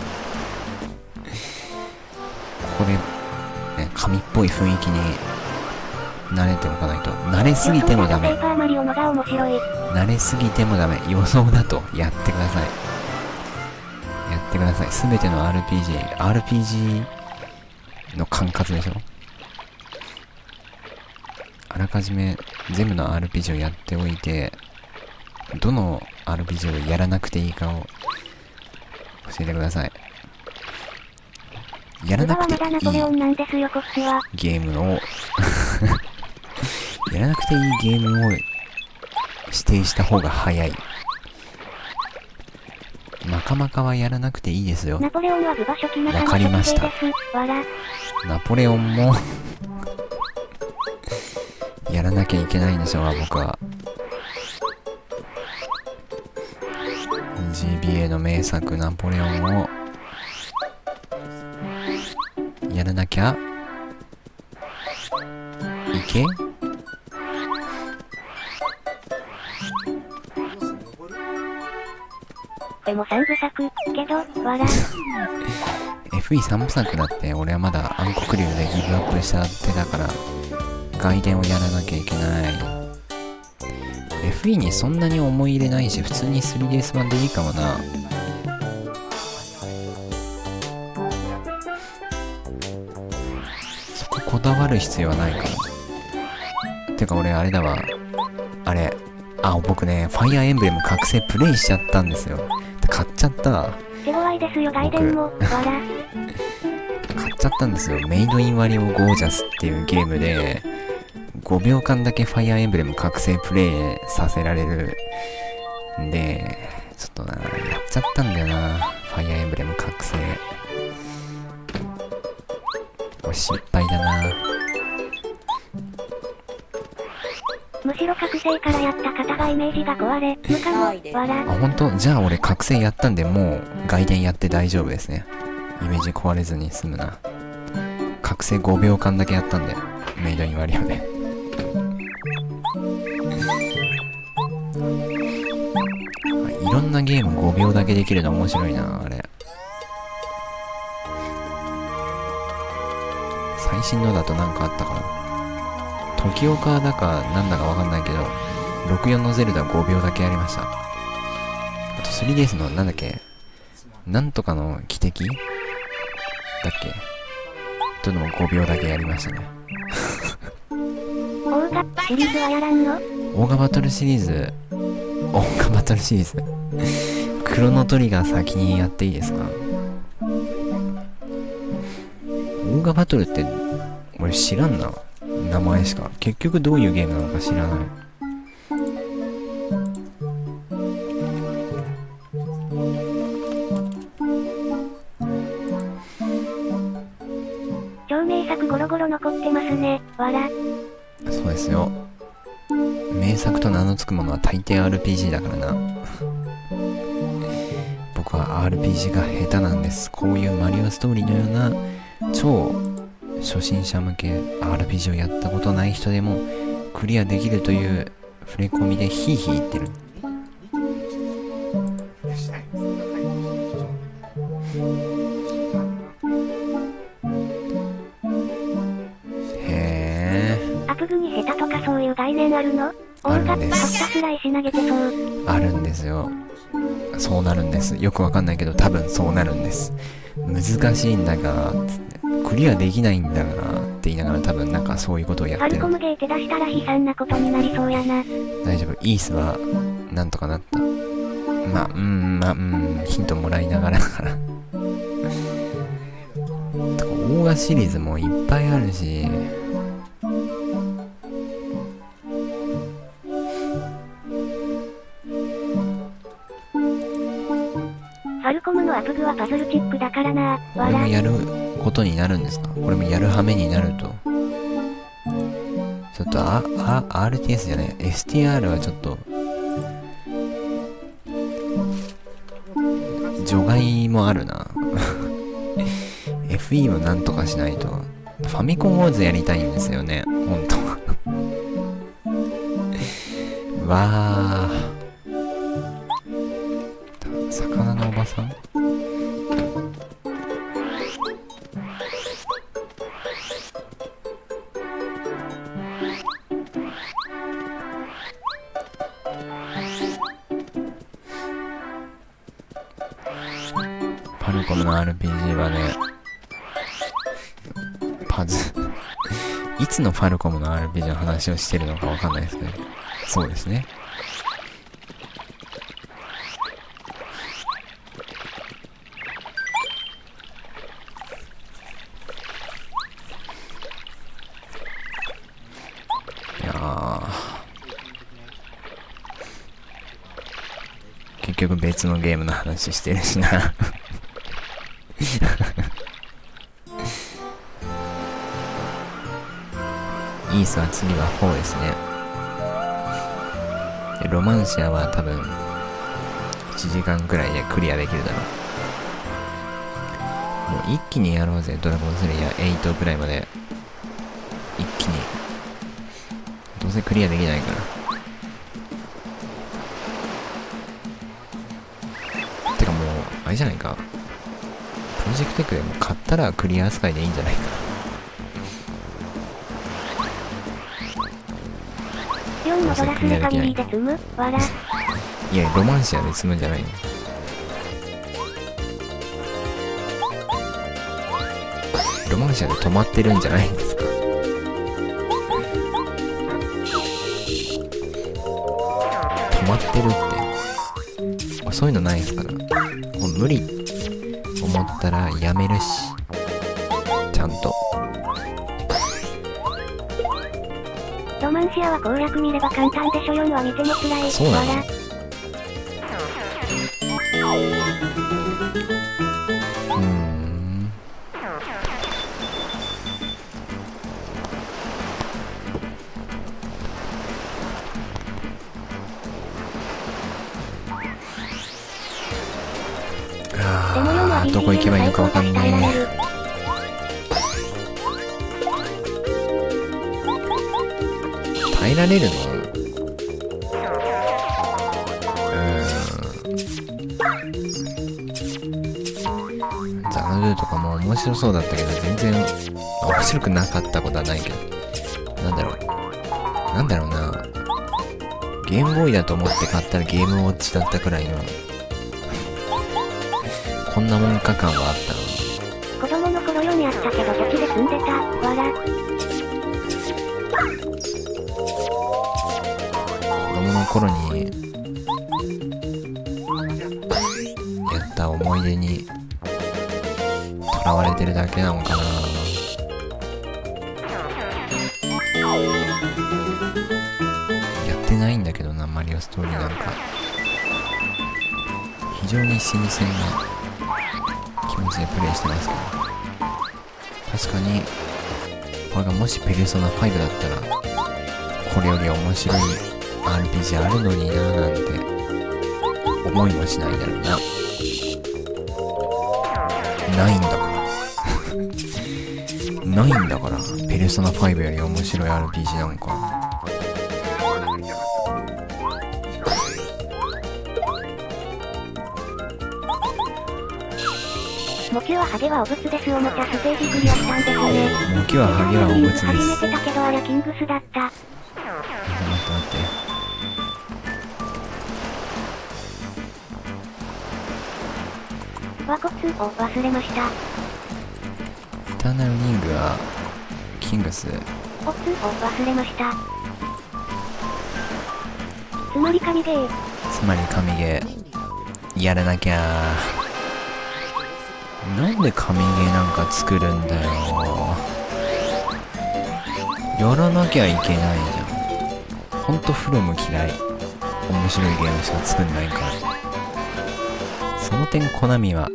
これ、ね、神っぽい雰囲気に慣れておかないと。慣れすぎてもダメ。慣れすぎてもダメ。予想だとやってください。やってください。すべての RPG の管轄でしょ。あらかじめ全部の RPG をやっておいて、どの RPG をやらなくていいかを教えてください。やらなくていいゲームをやらなくていいゲームを指定した方が早い。マカマカはやらなくていいですよ。わかりました。ナポレオンもやらなきゃいけないんでしょうが、僕は。GBA の名作ナポレオンをやらなきゃいけ？ でも3部作けど、 FE3 部作だって俺はまだ暗黒竜でギブアップした手だから外伝をやらなきゃいけない。FE にそんなに思い入れないし、普通に 3DS 版でいいかもな。そここだわる必要はないから。てか俺あれだわ。あれ。僕ね、ファイアーエンブレム覚醒プレイしちゃったんですよ。買っちゃった。 手強いですよ、外伝も。買っちゃったんですよ。メイドインワリオゴージャスっていうゲームで、5秒間だけファイアーエンブレム覚醒プレイさせられるんで、ちょっとな、やっちゃったんだよな。ファイアーエンブレム覚醒。これ失敗だな。 むしろ覚醒からやった方がイメージが壊れ、無可能。 ほんと？じゃあ俺覚醒やったんで、もう外伝やって大丈夫ですね。イメージ壊れずに済むな。覚醒5秒間だけやったんで、メイドインワリオで。いろんなゲーム5秒だけできるの面白いな、あれ。最新のだとなんかあったかな。時岡だかなんだかわかんないけど、64のゼルダ5秒だけやりました。あと 3DS のなんだっけ、なんとかの汽笛だっけというのも5秒だけやりましたね。 オーガシリーズはやらんの？ オーガバトルシリーズ、クロノトリガー先にやっていいですか？オーガバトルって俺知らんな。名前しか。結局どういうゲームなのか知らない。 ね。わら。 そうですよ。名作と名の付くものは大抵 RPG だからな。僕は RPG が下手なんです。こういうマリオストーリーのような超初心者向け RPG をやったことない人でもクリアできるという触れ込みでヒーヒー言ってる。 アプグに下手とかそういう概念あるの？ あるんです。 ひたすら石投げてそう。 あるんですよ。そうなるんです。よくわかんないけど多分そうなるんです。難しいんだが、つってクリアできないんだがって言いながら多分なんかそういうことをやってる。 ファルコムゲー手出したら悲惨なことになりそうやな。 大丈夫。イースはなんとかなった。ヒントもらいながらだからとかオーガシリーズもいっぱいあるし、 ファルコムのアプグはパズルチックだからな。 これもやることになるんですか？これもやる羽目になると。ちょっとRTS じゃない。STR はちょっと、除外もあるな。FE をなんとかしないと。ファミコンウォーズやりたいんですよね。ほんと。わー。魚のおばさん？ファルコムの RPG はね、いつのファルコムの RPG の話をしてるのかわかんないですけど、そうですね。結局別のゲームの話してるしな。イースは次は4ですね。でロマンシアは多分1時間くらいでクリアできるだろう。もう一気にやろうぜ。ドラゴンスレイヤー8くらいまで一気に。どうせクリアできないから。てかもうあれじゃないか、プロジェクトエッグでも買ったらクリア扱いでいいんじゃないか。 4のドラスレファミリーで積む？わら。 いや、ロマンシアで積むんじゃないの。ロマンシアで止まってるんじゃないんですか。止まってるって。そういうのないですから。もう無理思ったらやめるし。ちゃんと。 ロマンシアは攻略見れば簡単でしょ。4は見ても辛い。 そうなの？どこ行けばいいのかわかんねえ。耐えられるの？ザナルーとかも面白そうだったけど、全然面白くなかったことはないけど。なんだろうな。ゲームボーイだと思って買ったらゲームウォッチだったくらいのこんなもんか感はあったの。 子供の頃4にあったけど土地で住んでた。わら。 子供の頃にやった思い出にとらわれてるだけなのかな。やってないんだけどな、マリオストーリーなんか。非常に新鮮な気持ちでプレイしてますけど、確かにこれがもしペルソナ5だったら、これより面白い RPG あるのになーなんて思いもしないだろうな。ないんだからないんだから、ペルソナ5より面白い RPG なんか。 モキュはハゲはお物ですおもちゃステージクリアしたんですね。 モキュはハゲはお物です。 初めてたけどあれキングスだった。 待って。 和骨を忘れました。 エターナルリングはキングス。 オツを忘れました。つまり神ゲー。 つまり神ゲーやらなきゃ。なんで神ゲーなんか作るんだよ。やらなきゃいけないじゃん。ほんとフロム嫌い。面白いゲームしか作んないから。その点コナミは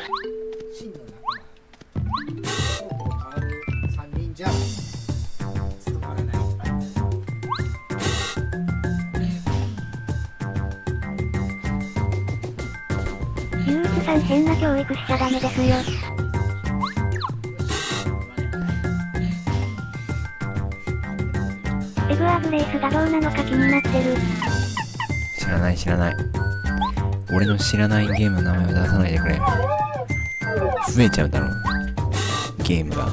憂鬱さん変な教育しちゃダメですよ。エブアーグレイスがどうなのか気になってる。 知らない。俺の知らないゲームの名前を出さないでくれ。増えちゃうだろう、ゲームが。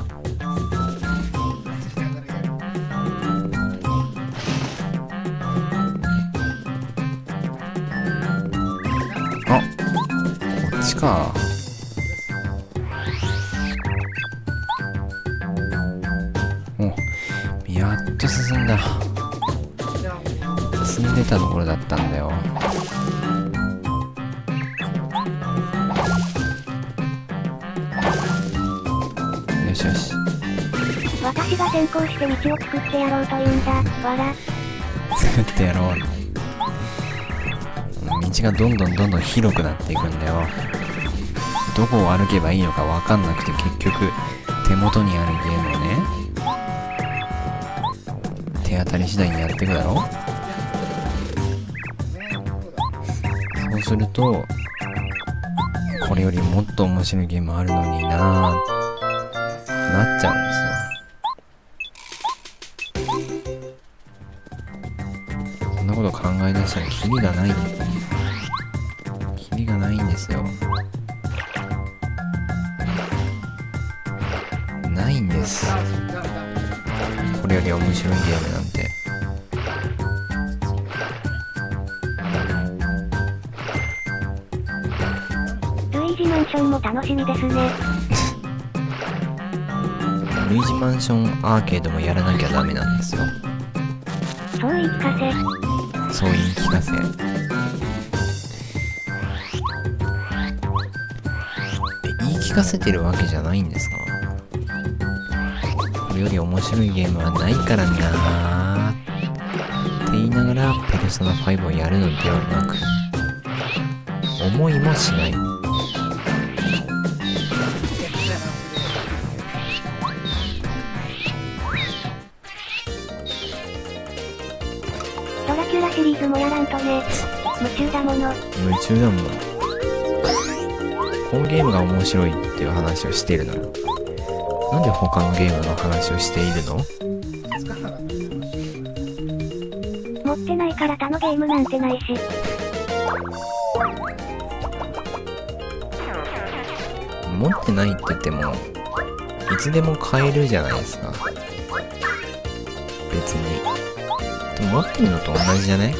あ、こっちか。お、やっと進んだ。進んでたところだったんだよ。よしよし。 私が先行して道を作ってやろうというんだ。わら。 作ってやろう。道がどんどん広くなっていくんだよ。どこを歩けばいいのかわかんなくて、結局手元にあるゲームをね、手当たり次第にやっていくだろ。そうすると、これよりもっと面白いゲームあるのになっちゃうんですよ。そんなこと考え出したらキリがないんですよ。ないんです。これより面白いゲームなんて。 ルイージマンションも楽しみですね。 ルイージマンションアーケードもやらなきゃダメなんですよ。 そう言い聞かせ。 そう言い聞かせ。言い聞かせてるわけじゃないんですか？これより面白いゲームはないからなーって言いながらペルソナ5をやるのではなく、思いもしない。 ドラキュラシリーズもやらんとね。夢中だもの。 夢中だもん。このゲームが面白いっていう話をしているのよ。なんで他のゲームの話をしているの？ 持ってないから他のゲームなんてないし。 持ってないって言っても、いつでも買えるじゃないですか。別に。でも持ってるのと同じじゃね？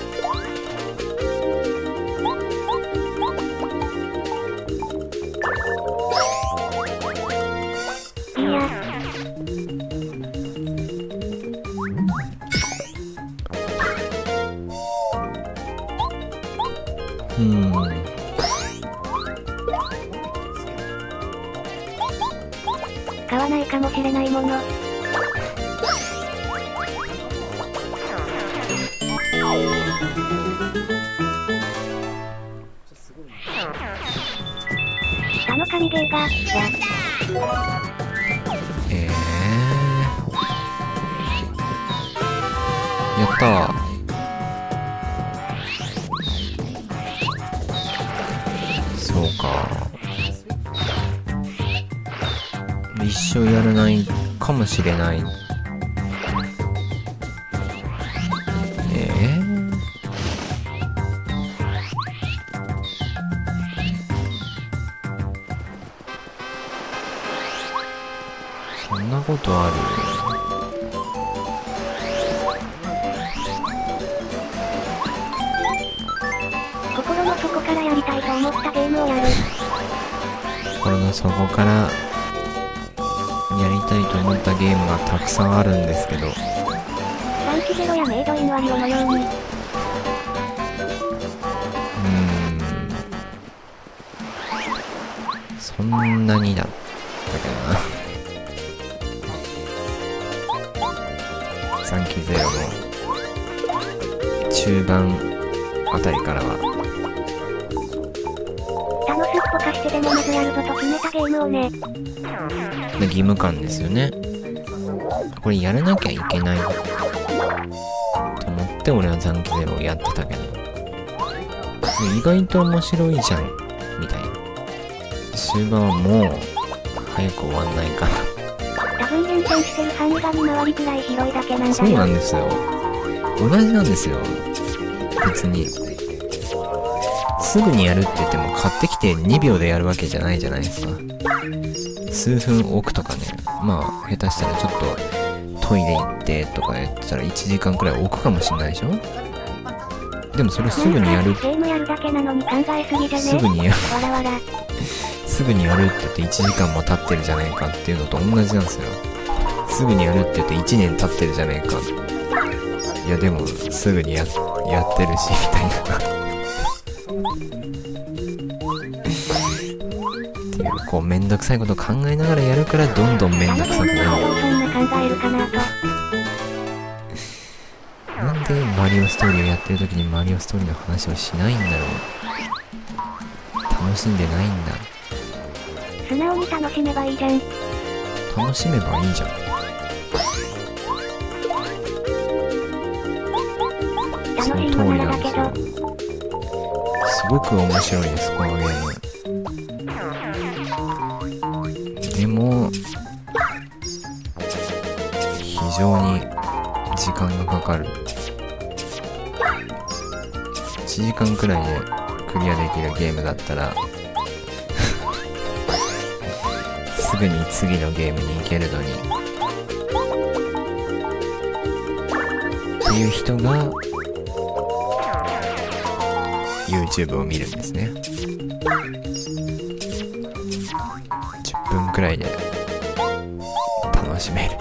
いや。買わないかもしれないもの。下の神ゲーが、 。そうか。一生やらないかもしれない。そんなことある？ 心の底からやりたいと思ったゲームをやる。 心の底からやりたいと思ったゲームがたくさんあるんですけど、 ランチゼロやメイドインワリオのように。 そんなにだったけどな。3期ゼロの中盤あたりからは楽しっぽかしてでもまずやるぞと決めたゲームをね。 義務感ですよね。これやらなきゃいけないと思って俺は残機ゼロをやってたけど、意外と面白いじゃんみたいな。終盤はもう早く終わんないかな。 多分厳選してる範囲が見回りくらい広いだけなんだよ。 そうなんですよ。同じなんですよ。別にすぐにやるって言っても買ってきて2秒でやるわけじゃないじゃないですか。数分置くとかね。まあ下手したらちょっとトイレ行ってとかやったら1時間くらい置くかもしんないでしょ。でもそれすぐにやる。 ゲームやるだけなのに考えすぎじゃね。 すぐにやる。 わらわら。 すぐにやるって言って1時間も経ってるじゃないかっていうのと同じなんですよ。すぐにやるって言って1年経ってるじゃないか。いやでもすぐにやってるしみたいなっていう、こうめんどくさいこと考えながらやるからどんどんめんどくさくなる。なんでマリオストーリーをやってる時にマリオストーリーの話をしないんだろう。楽しんでないんだ。 素直に楽しめばいいじゃん。 楽しめばいいじゃん。その通りなんですよ。すごく面白いです、このゲーム。でも非常に時間がかかる。1時間くらいでクリアできるゲームだったらすぐに次のゲームに行けるのにっていう人が YouTube を見るんですね。10分くらいで楽しめる。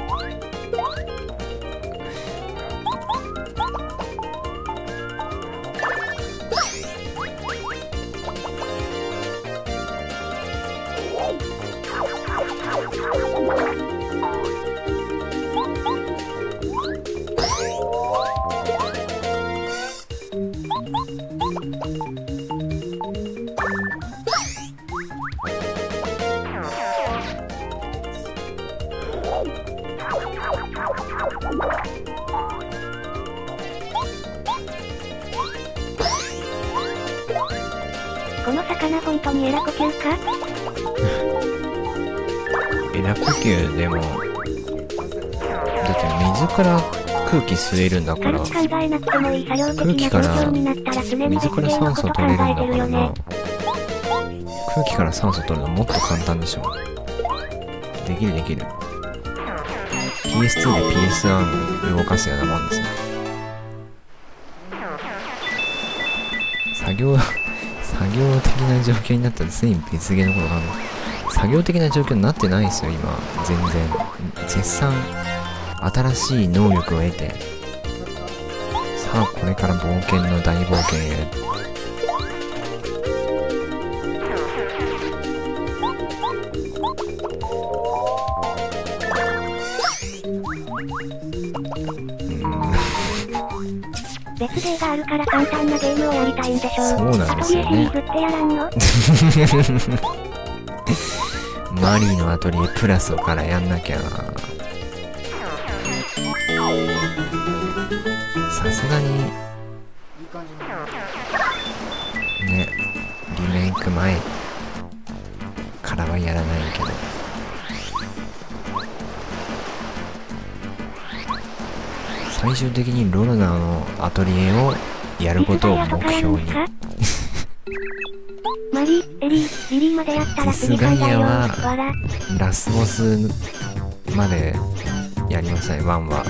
この魚本当にエラ呼吸か？ エラ呼吸でもだって水から空気吸えるんだから、 軽く考えなくてもいい作業的な状況になったら常に水から酸素取れるんだからな。 ね、 空気から酸素取るのもっと簡単でしょ。できるできる。 PS2 で PS1 を動かすようなもんですよ。作業的な状況になったら常に別ゲーのこと考え、作業的な状況になってないですよ今。全然絶賛新しい能力を得て、さあこれから冒険の大冒険へ。 別ゲーがあるから簡単なゲームをやりたいんでしょう。 そうなんですよね。 アトリエシリーズってやらんの？ マリーのアトリエプラスからやんなきゃな。さすすがにね、リメイク前からはやらないけど、最終的にロルナのアトリエをやることを目標に。 マリ、エリー、リリーまでやったらディスガイアはラスボスまでやりましたね。1は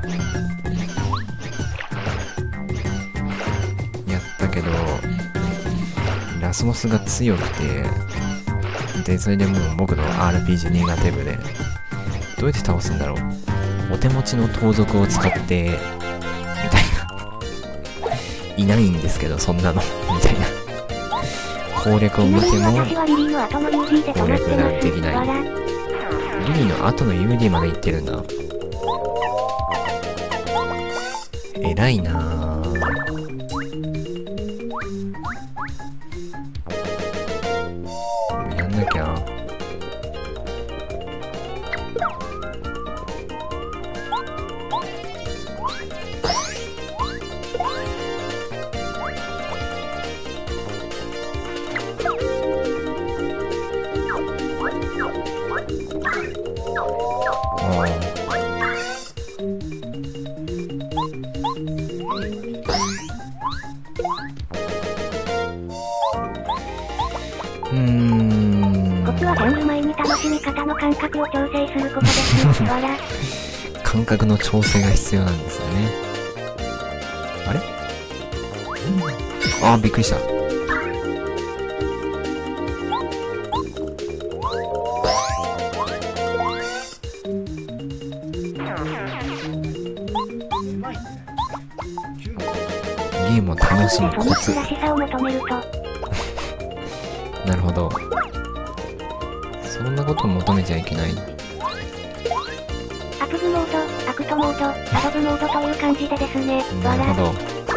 やったけど、ラスボスが強くて、でそれでもう僕の RPG ネガティブで、どうやって倒すんだろう、お手持ちの盗賊を使ってみたいないないんですけど、そんなのみたいな攻略を見ても攻略ができない。リリーの後の UD まで行ってるんだ。偉いなぁ。やんなきゃ。 コツはジャンル前に楽しみ方の感覚を調整することですね。 感覚の調整が必要なんですよね。あれ？あー、びっくりした。ゲームを楽しむコツ。なるほど。そんなことを求めちゃいけない。 アプグモード、アクトモード、アドブモードという感じでですね。 なるほど。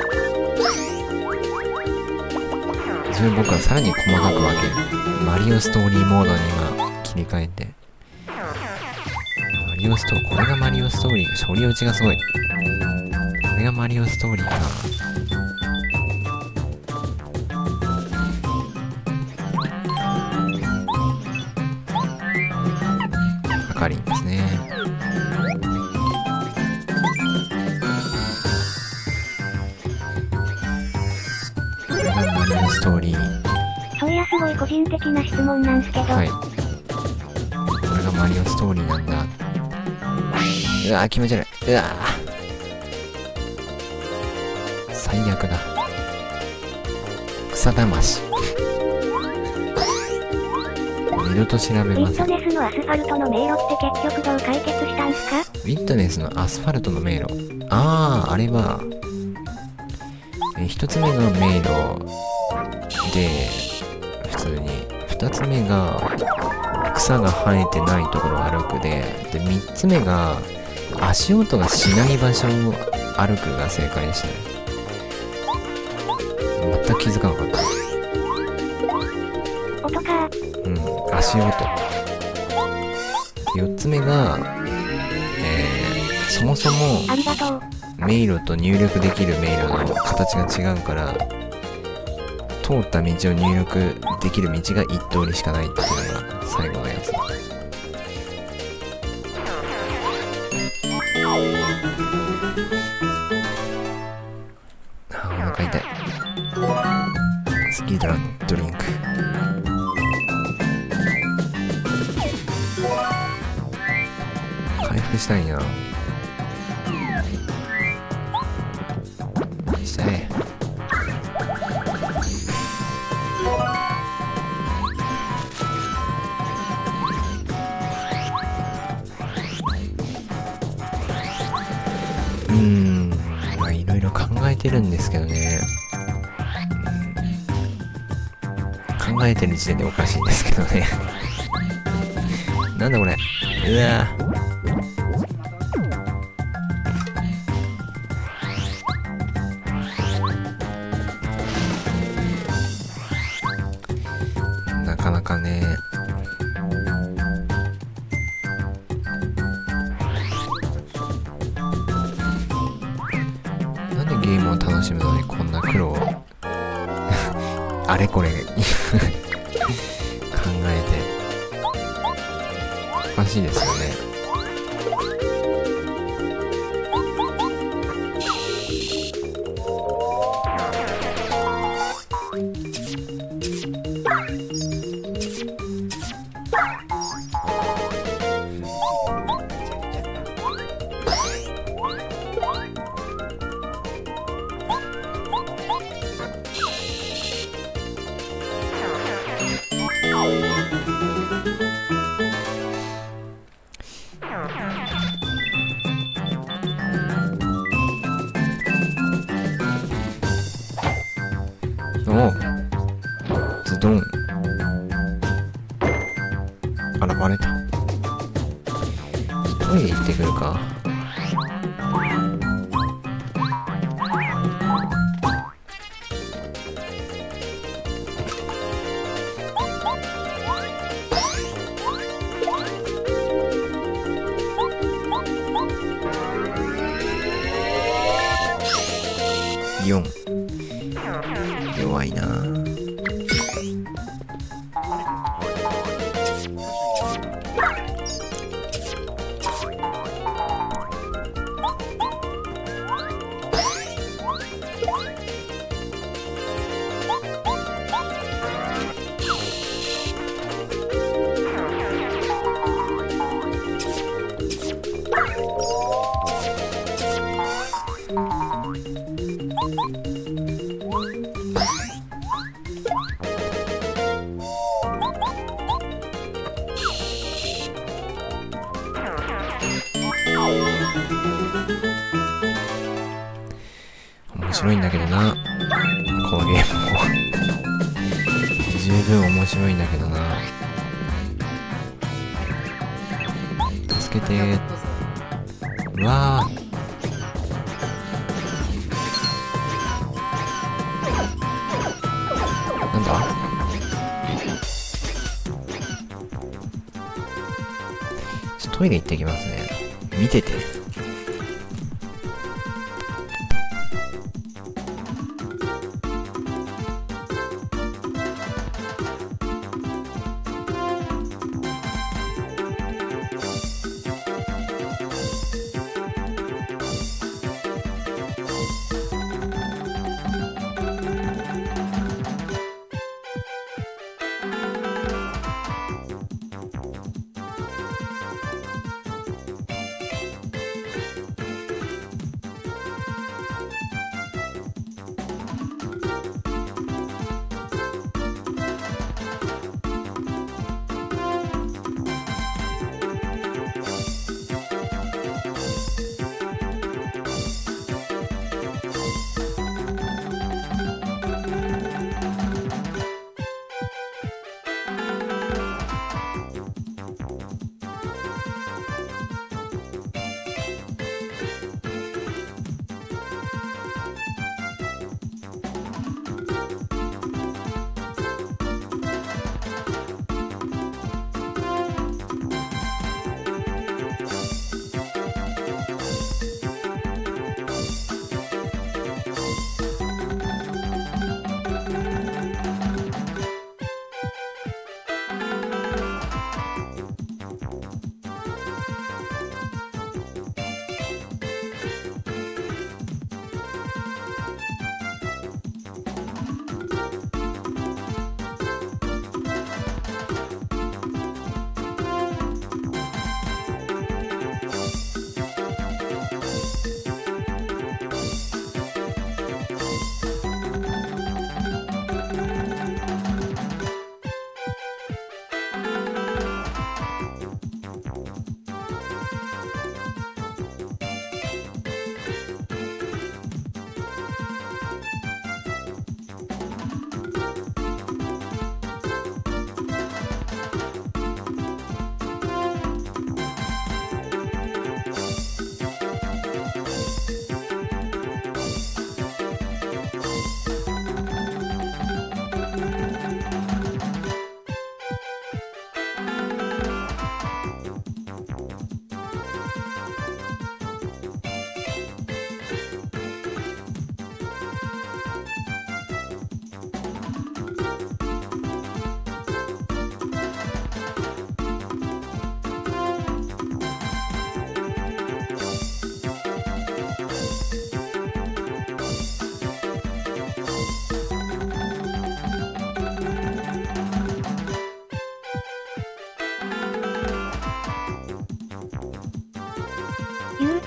それ僕はさらに細かく分ける。マリオストーリーモードに今切り替えて。マリオストーリー、これがマリオストーリー。処理落ちがすごい。これがマリオストーリーか。係員ですね。これがマリオストーリー。 そういや、すごい個人的な質問なんすけど。 はい。これがマリオストーリーなんだ。うわぁ、気持ち悪い。うわぁ。最悪だ。草魂。二度と調べません。 ウィットネスのアスファルトの迷路って結局どう解決したんすか？ ウィットネスのアスファルトの迷路。ああ、あれは、一つ目の迷路で、普通に。二つ目が、草が生えてないところを歩くで、で、三つ目が、足音がしない場所を歩くが正解でしたね。全く気づかなかった。 音か。 うん、足音。4つ目が、そもそも迷路と入力できる迷路の形が違うから、通った道を入力できる道が一通りしかないっていうのが最後のやつ。あ、お腹痛い。スキードリンク。回復したいな。したい。まあいろいろ考えてるんですけどね。考えてる時点でおかしいんですけどね。なんだこれ。うわぁ。なかなかね。なんでゲ楽しむのにこんな苦労をあれこれ考えておかしいですよね。おう、ズドン。あら、バレた。トイレ行ってくるか。4。弱いな。面白いんだけどな、このゲームも十分面白いんだけどな。助けてー。うわー、なんだ。トイレ行ってきますね。見てて。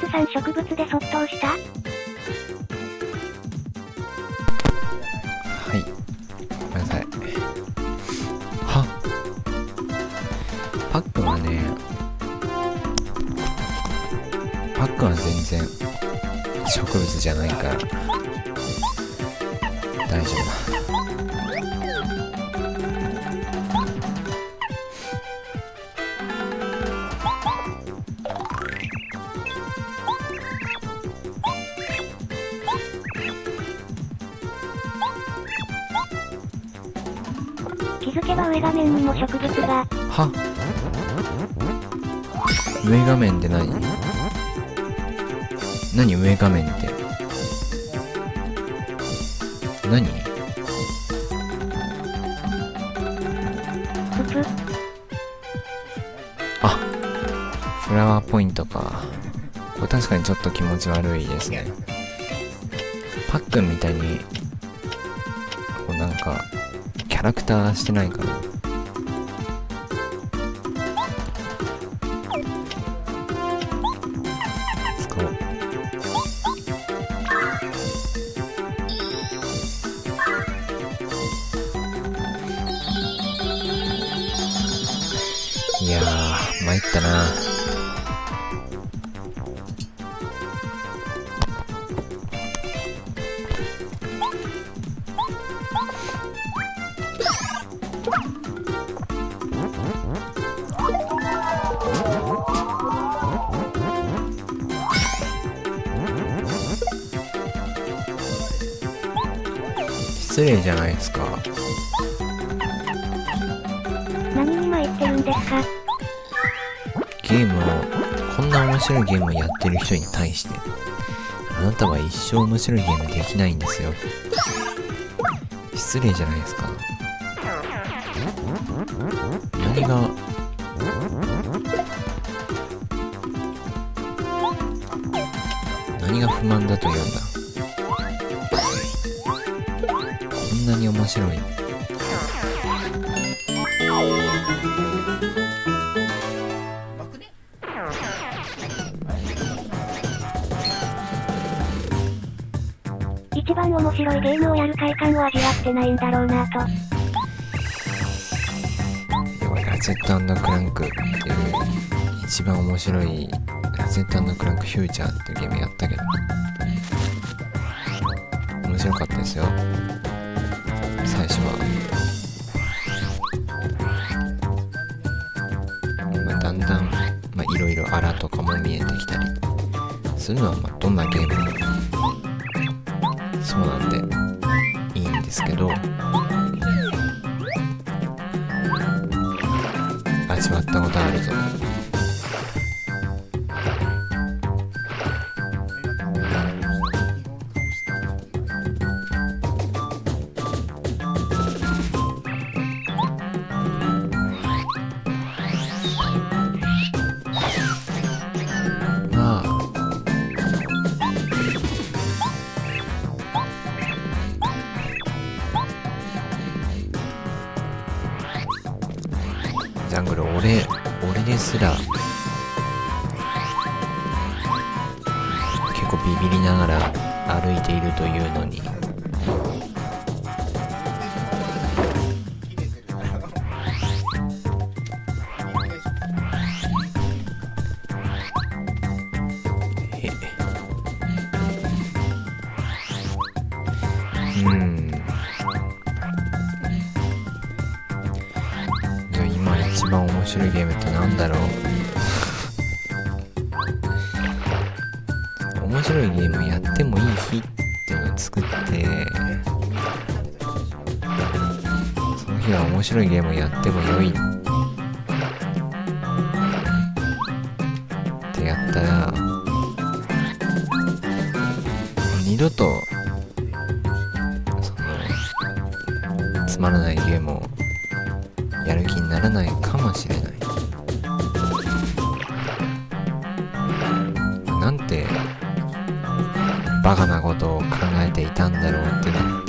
スさん植物で即答した？ はい。ごめんなさい。はパックンはね、パックンは全然植物じゃないから大丈夫だ。 気づけば上画面にも植物が。 は上画面って何？何上画面って何？あ、フラワーポイントか。これ確かにちょっと気持ち悪いですね。パックンみたいにこうなんかキャラクターしてないから。使おう。いやー、参ったな。失礼じゃないですか。 何に参ってるんですか？ ゲームを、こんな面白いゲームをやってる人に対して、あなたは一生面白いゲームできないんですよ。失礼じゃないですか。何が不満だと言うんだ。こんなに面白い。 一番面白いゲームをやる快感を味わってないんだろうなと。 ラチェット&クランクっていう一番面白いラチェット&クランクフューチャーっていうゲームやったけど面白かったですよ、最初は。だんだんいろいろアラとかも見えてきたりするのはどんなゲームもそうなんでいいんですけど、味わったことあるぞ。ジャングル、俺ですら結構ビビりながら歩いているというのに、じゃあ今一番面白いゲームってなんだろう。面白いゲームやってもいい日っていうのを作って、その日は面白いゲームをやっても良いってやったら、二度とつまらないゲームをやる気にならないかもしれない。なんてバカなことを考えていたんだろうってなって、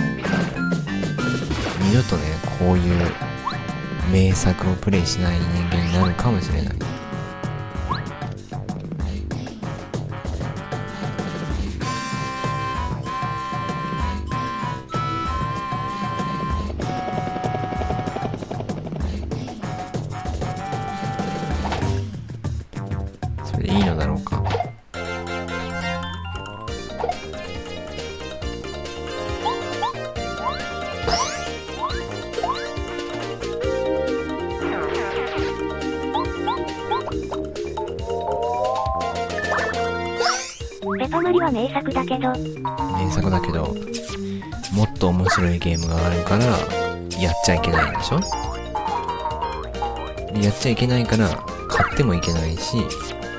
二度とねこういう名作をプレイしない人間になるかもしれない。 まりは名作だけど。 名作だけど、もっと面白いゲームがあるから、やっちゃいけないんでしょ？でやっちゃいけないから、買ってもいけないし、って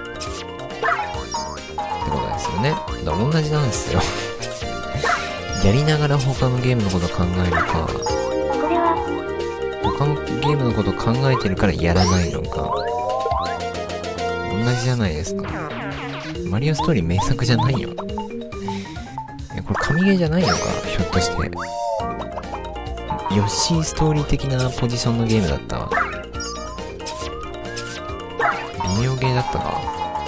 ことですよね。だから同じなんですよ。やりながら他のゲームのこと考えるか、 これは他のゲームのこと考えてるからやらないのか、同じじゃないですか。マリオストーリー名作じゃないよ。これ神ゲーじゃないのか、ひょっとして。ヨッシーストーリー的なポジションのゲームだったわ。微妙ゲーだったか。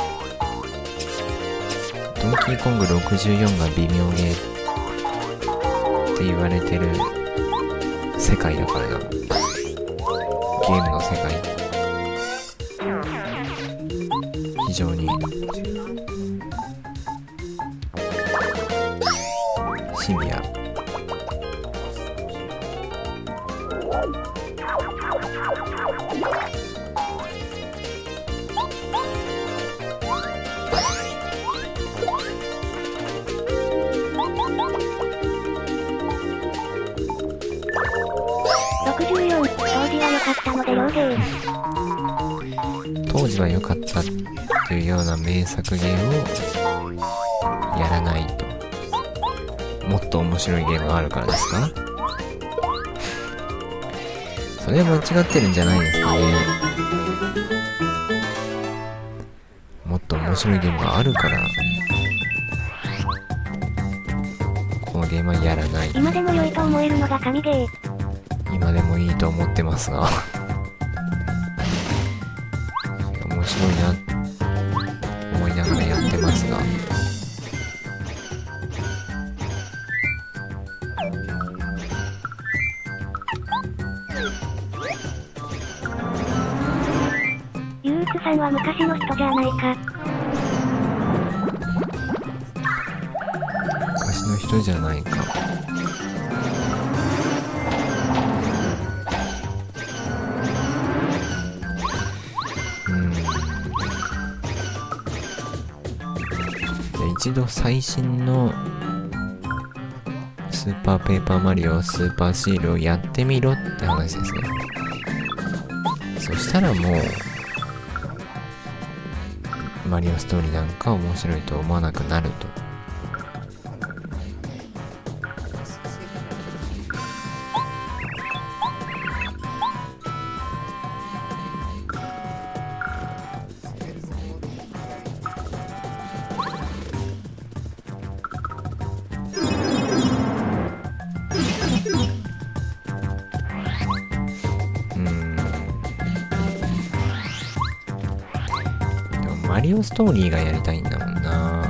ドンキーコング64が微妙ゲーって言われてる世界だからな。ゲームの世界。非常にシビア。 64、当時は良かったので両ゲー。 当時は良かったっていうような名作ゲームをやらないと。もっと面白いゲームがあるからですか？それは間違ってるんじゃないですかね。もっと面白いゲームがあるから、このゲームはやらない。 今でも良いと思えるのが神ゲー。 今でもいいと思ってますが面白いな思いながらやってますが、 ゆうつさんは昔の人じゃないか。 昔の人じゃないか。一度最新のスーパーペーパーマリオスーパーシールをやってみろって話ですね。そしたらもうマリオストーリーなんか面白いと思わなくなると。マリオストーリーがやりたいんだもんな。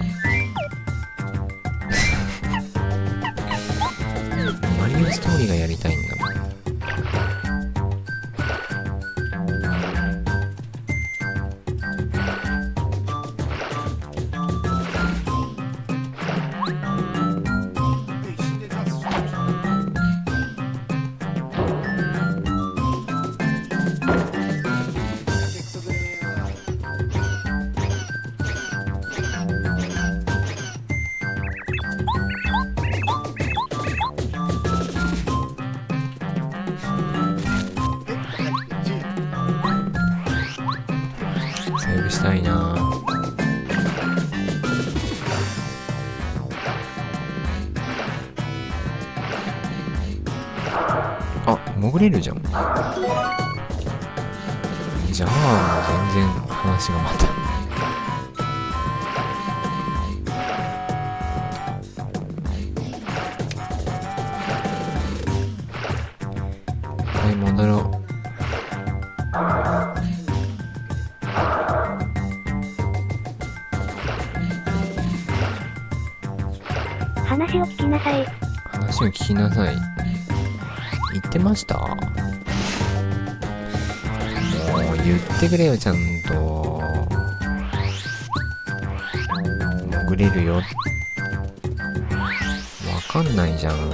マリオストーリーがやりたいんだもん。セーブしたいな。あ、潜れるじゃん。じゃあ全然話がまたはい戻ろう。 話を聞きなさい。 話を聞きなさい。言ってました？もう言ってくれよ、ちゃんと。潜れるよ。わかんないじゃん。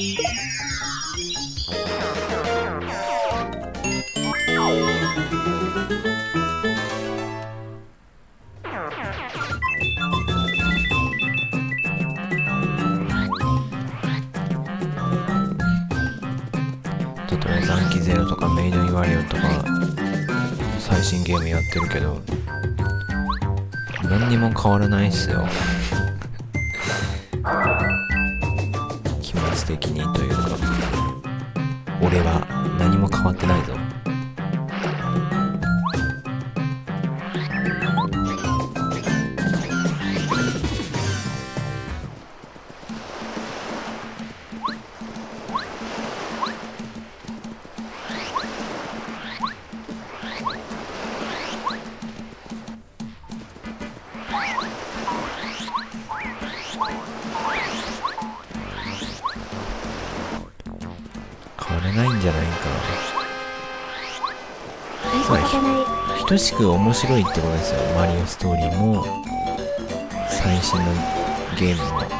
とりあえず暗記ゼロとかメイドインワリオとか最新ゲームやってるけど何にも変わらないっすよ気持ち的にというか俺は何も変わってないぞ。変わらないんじゃないか。等しく面白いってことですよ。マリオストーリーも最新のゲームも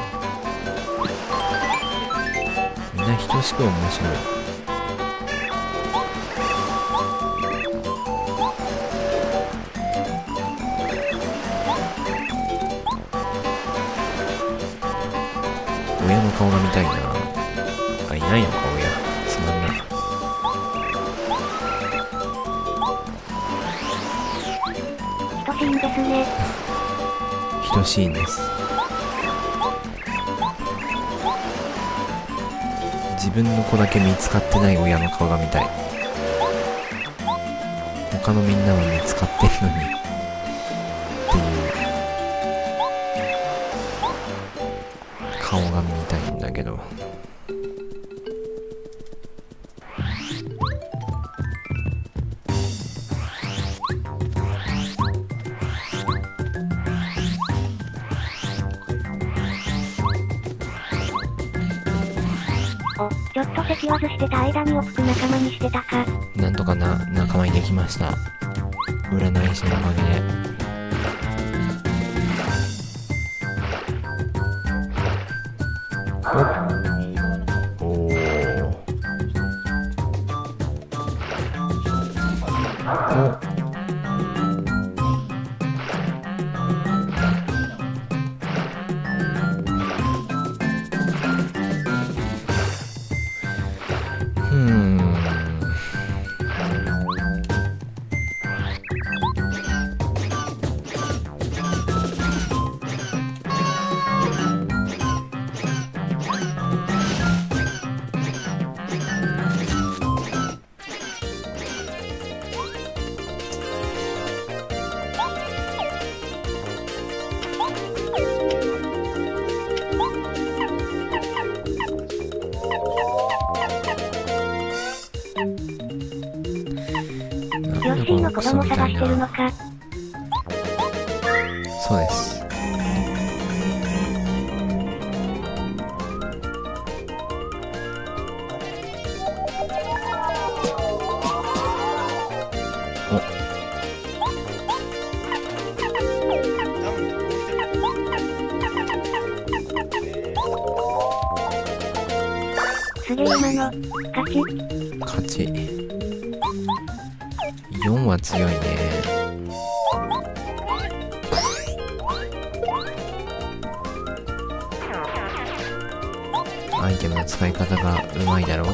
みんな等しく面白い。親の顔が見たいな。あ、いないのか親。つまんない。 等しいんですね。 等しいんです。自分の子だけ見つかってない親の顔が見たい。他のみんなは見つかってるのにっていう顔が見たいんだけど。 ちょっと席外してた間に奥く仲間にしてたか。 なんとか仲間にできました。占い師のおかげで。おおー。 ヨッシーの子供探してるのか。 そうです。 すげえ今の勝ち。 4は強いね。アイテムの使い方がうまいだろう。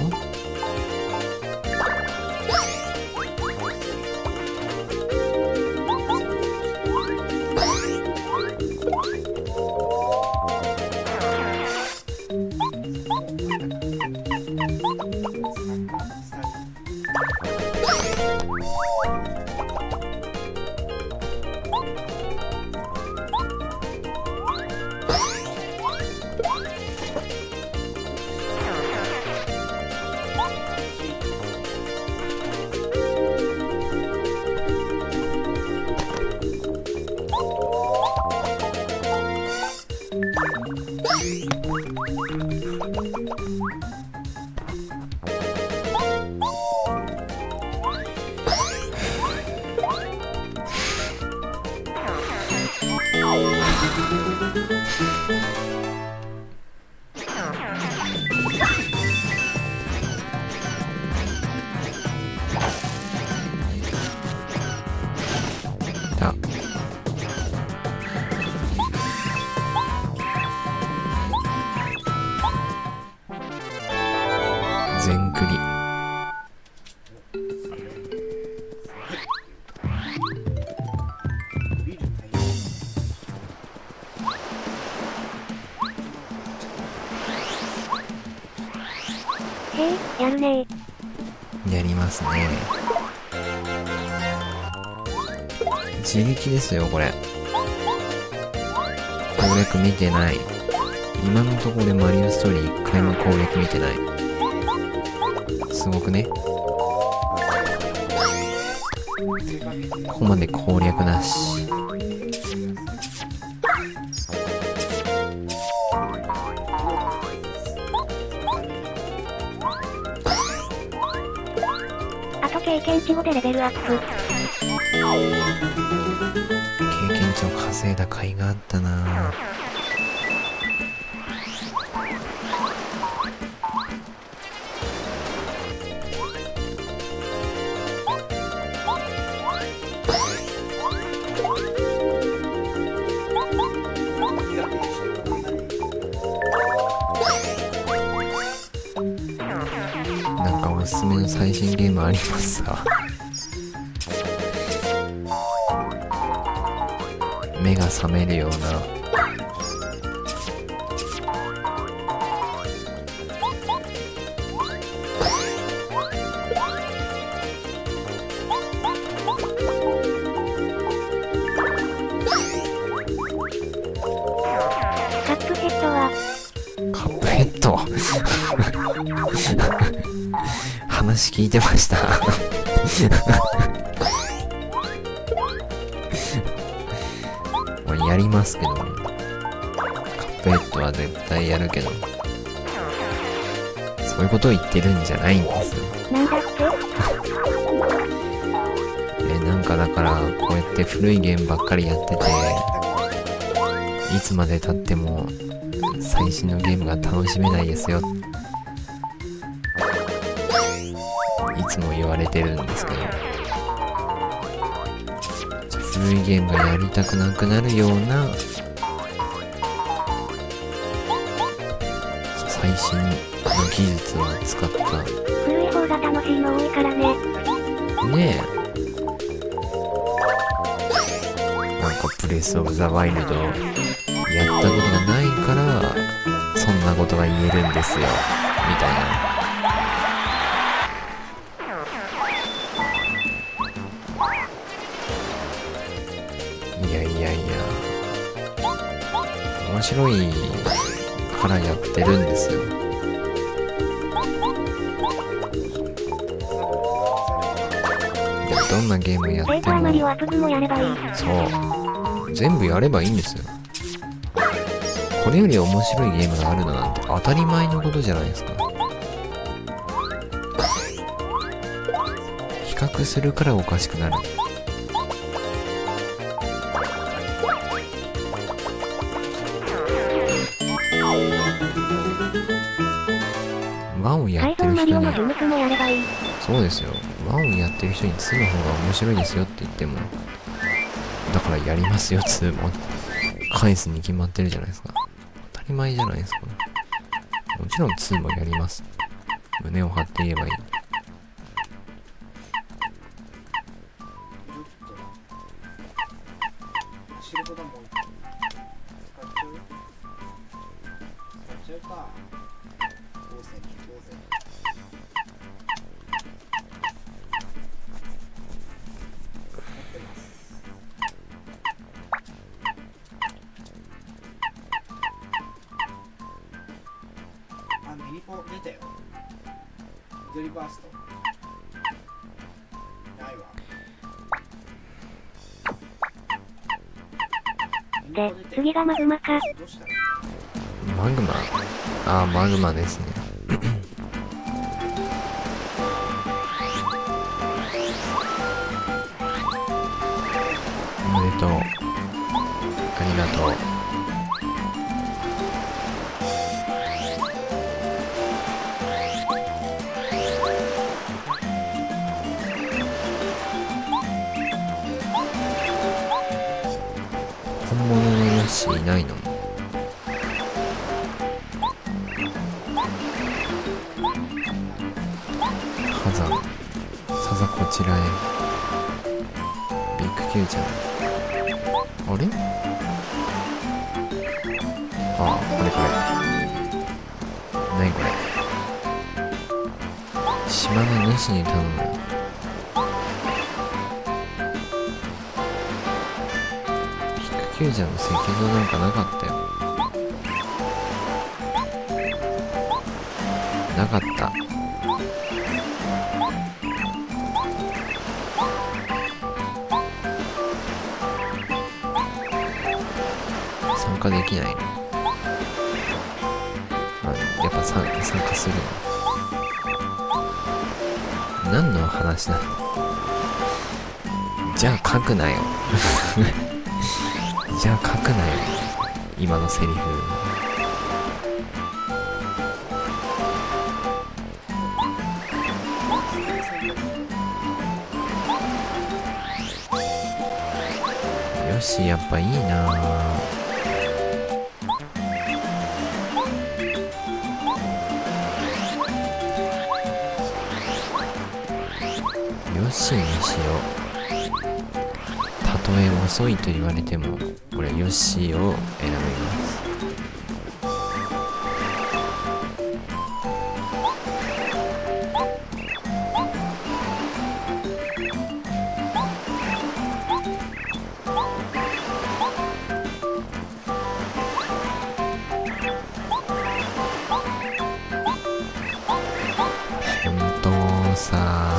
全クリ。 へえ、やるねー。やりますね。自力ですよ、これ。攻略見てない。今のところでマリオストーリー一回も攻略見てない。すごくね。ここまで攻略なし。 あと経験値5でレベルアップ。 経験値を稼いだ甲斐があったなぁ。なんかおすすめの最新ゲームありますか？目が覚めるような。 カップヘッドはカップヘッド話聞いてましたやりますけど、カップヘッドは絶対やるけど、そういうことを言ってるんじゃないんですよ。 なんだってなんかだからこうやって古いゲームばっかりやってて、いつまで経っても最新のゲームが楽しめないですよ、いつも言われてるんですけど、古いゲームがやりたくなくなるような最新の技術を使った。 古い方が楽しいの多いからね。 ねえ。なんかブレスオブザワイルドやったことがないからそんなことが言えるんですよみたいな。いやいやいや、面白いからやってるんですよ。どんなゲームやってもペーパーマリオアプグもやればいい。 そう、全部やればいいんですよ。これより面白いゲームがあるのなんて当たり前のことじゃないですか。比較するからおかしくなる。ワンをやってる人に、そうですよ、ワンをやってる人に2の方が面白いですよって言っても、だからやりますよ2も返すに決まってるじゃないですか。当たり前じゃないですか。もちろん2もやります。胸を張って言えばいい。 ミニポ出たよ。緑バースト。ないわ。 で、次がマグマか。 どうしたの？ マグマ？ああ、マグマですね。おめでとう。ありがとう。本物のヨッシーいないの？ 火山。さざこちらへ。ビッグキューちゃん。あれ？ああ、これ。何これ。島の主に頼む。ビッグキューちゃんの石像なんかなかったよ。なかった。参加できないの？やっぱ参加するの？何の話だ？じゃあ書くなよ。じゃあ書くなよ。今のセリフ。よし、やっぱいいなぁ。よしにしよう。たとえ遅いと言われても、これよしを選びます。本当さ。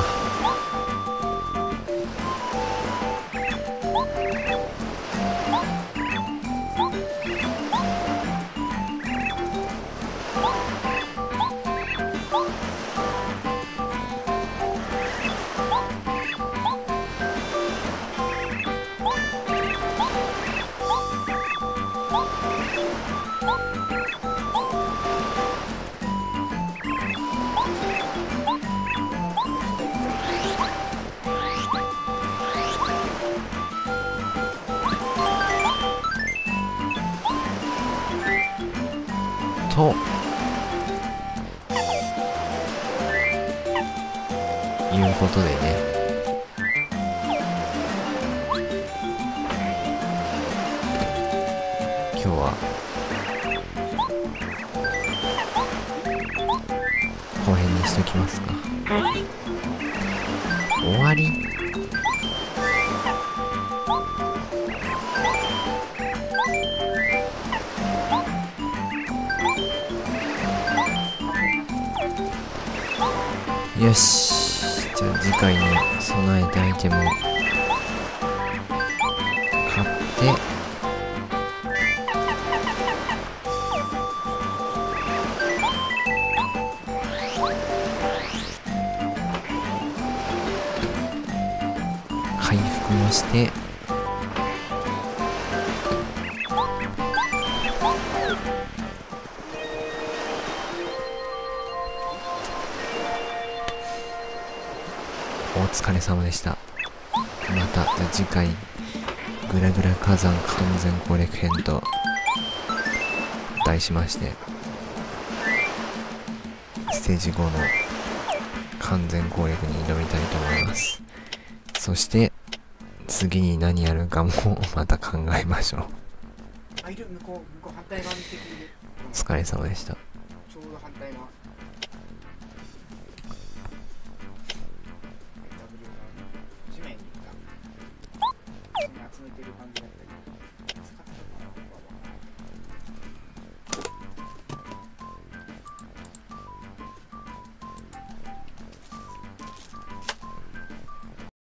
ということでね、今日は後編にしときますか。 はい。 終わり？よし、じゃあ次回に備えてアイテムを買って回復もしてお疲れ様でした。また次回グラグラ火山完全攻略編と題しましてステージ5の完全攻略に挑みたいと思います。そして次に何やるかもまた考えましょう。 あ、いる、向こう反対側に来てくれる。 お疲れ様でした。 ちょうど反対側。W 側の地面にいた。集めてる感じだった。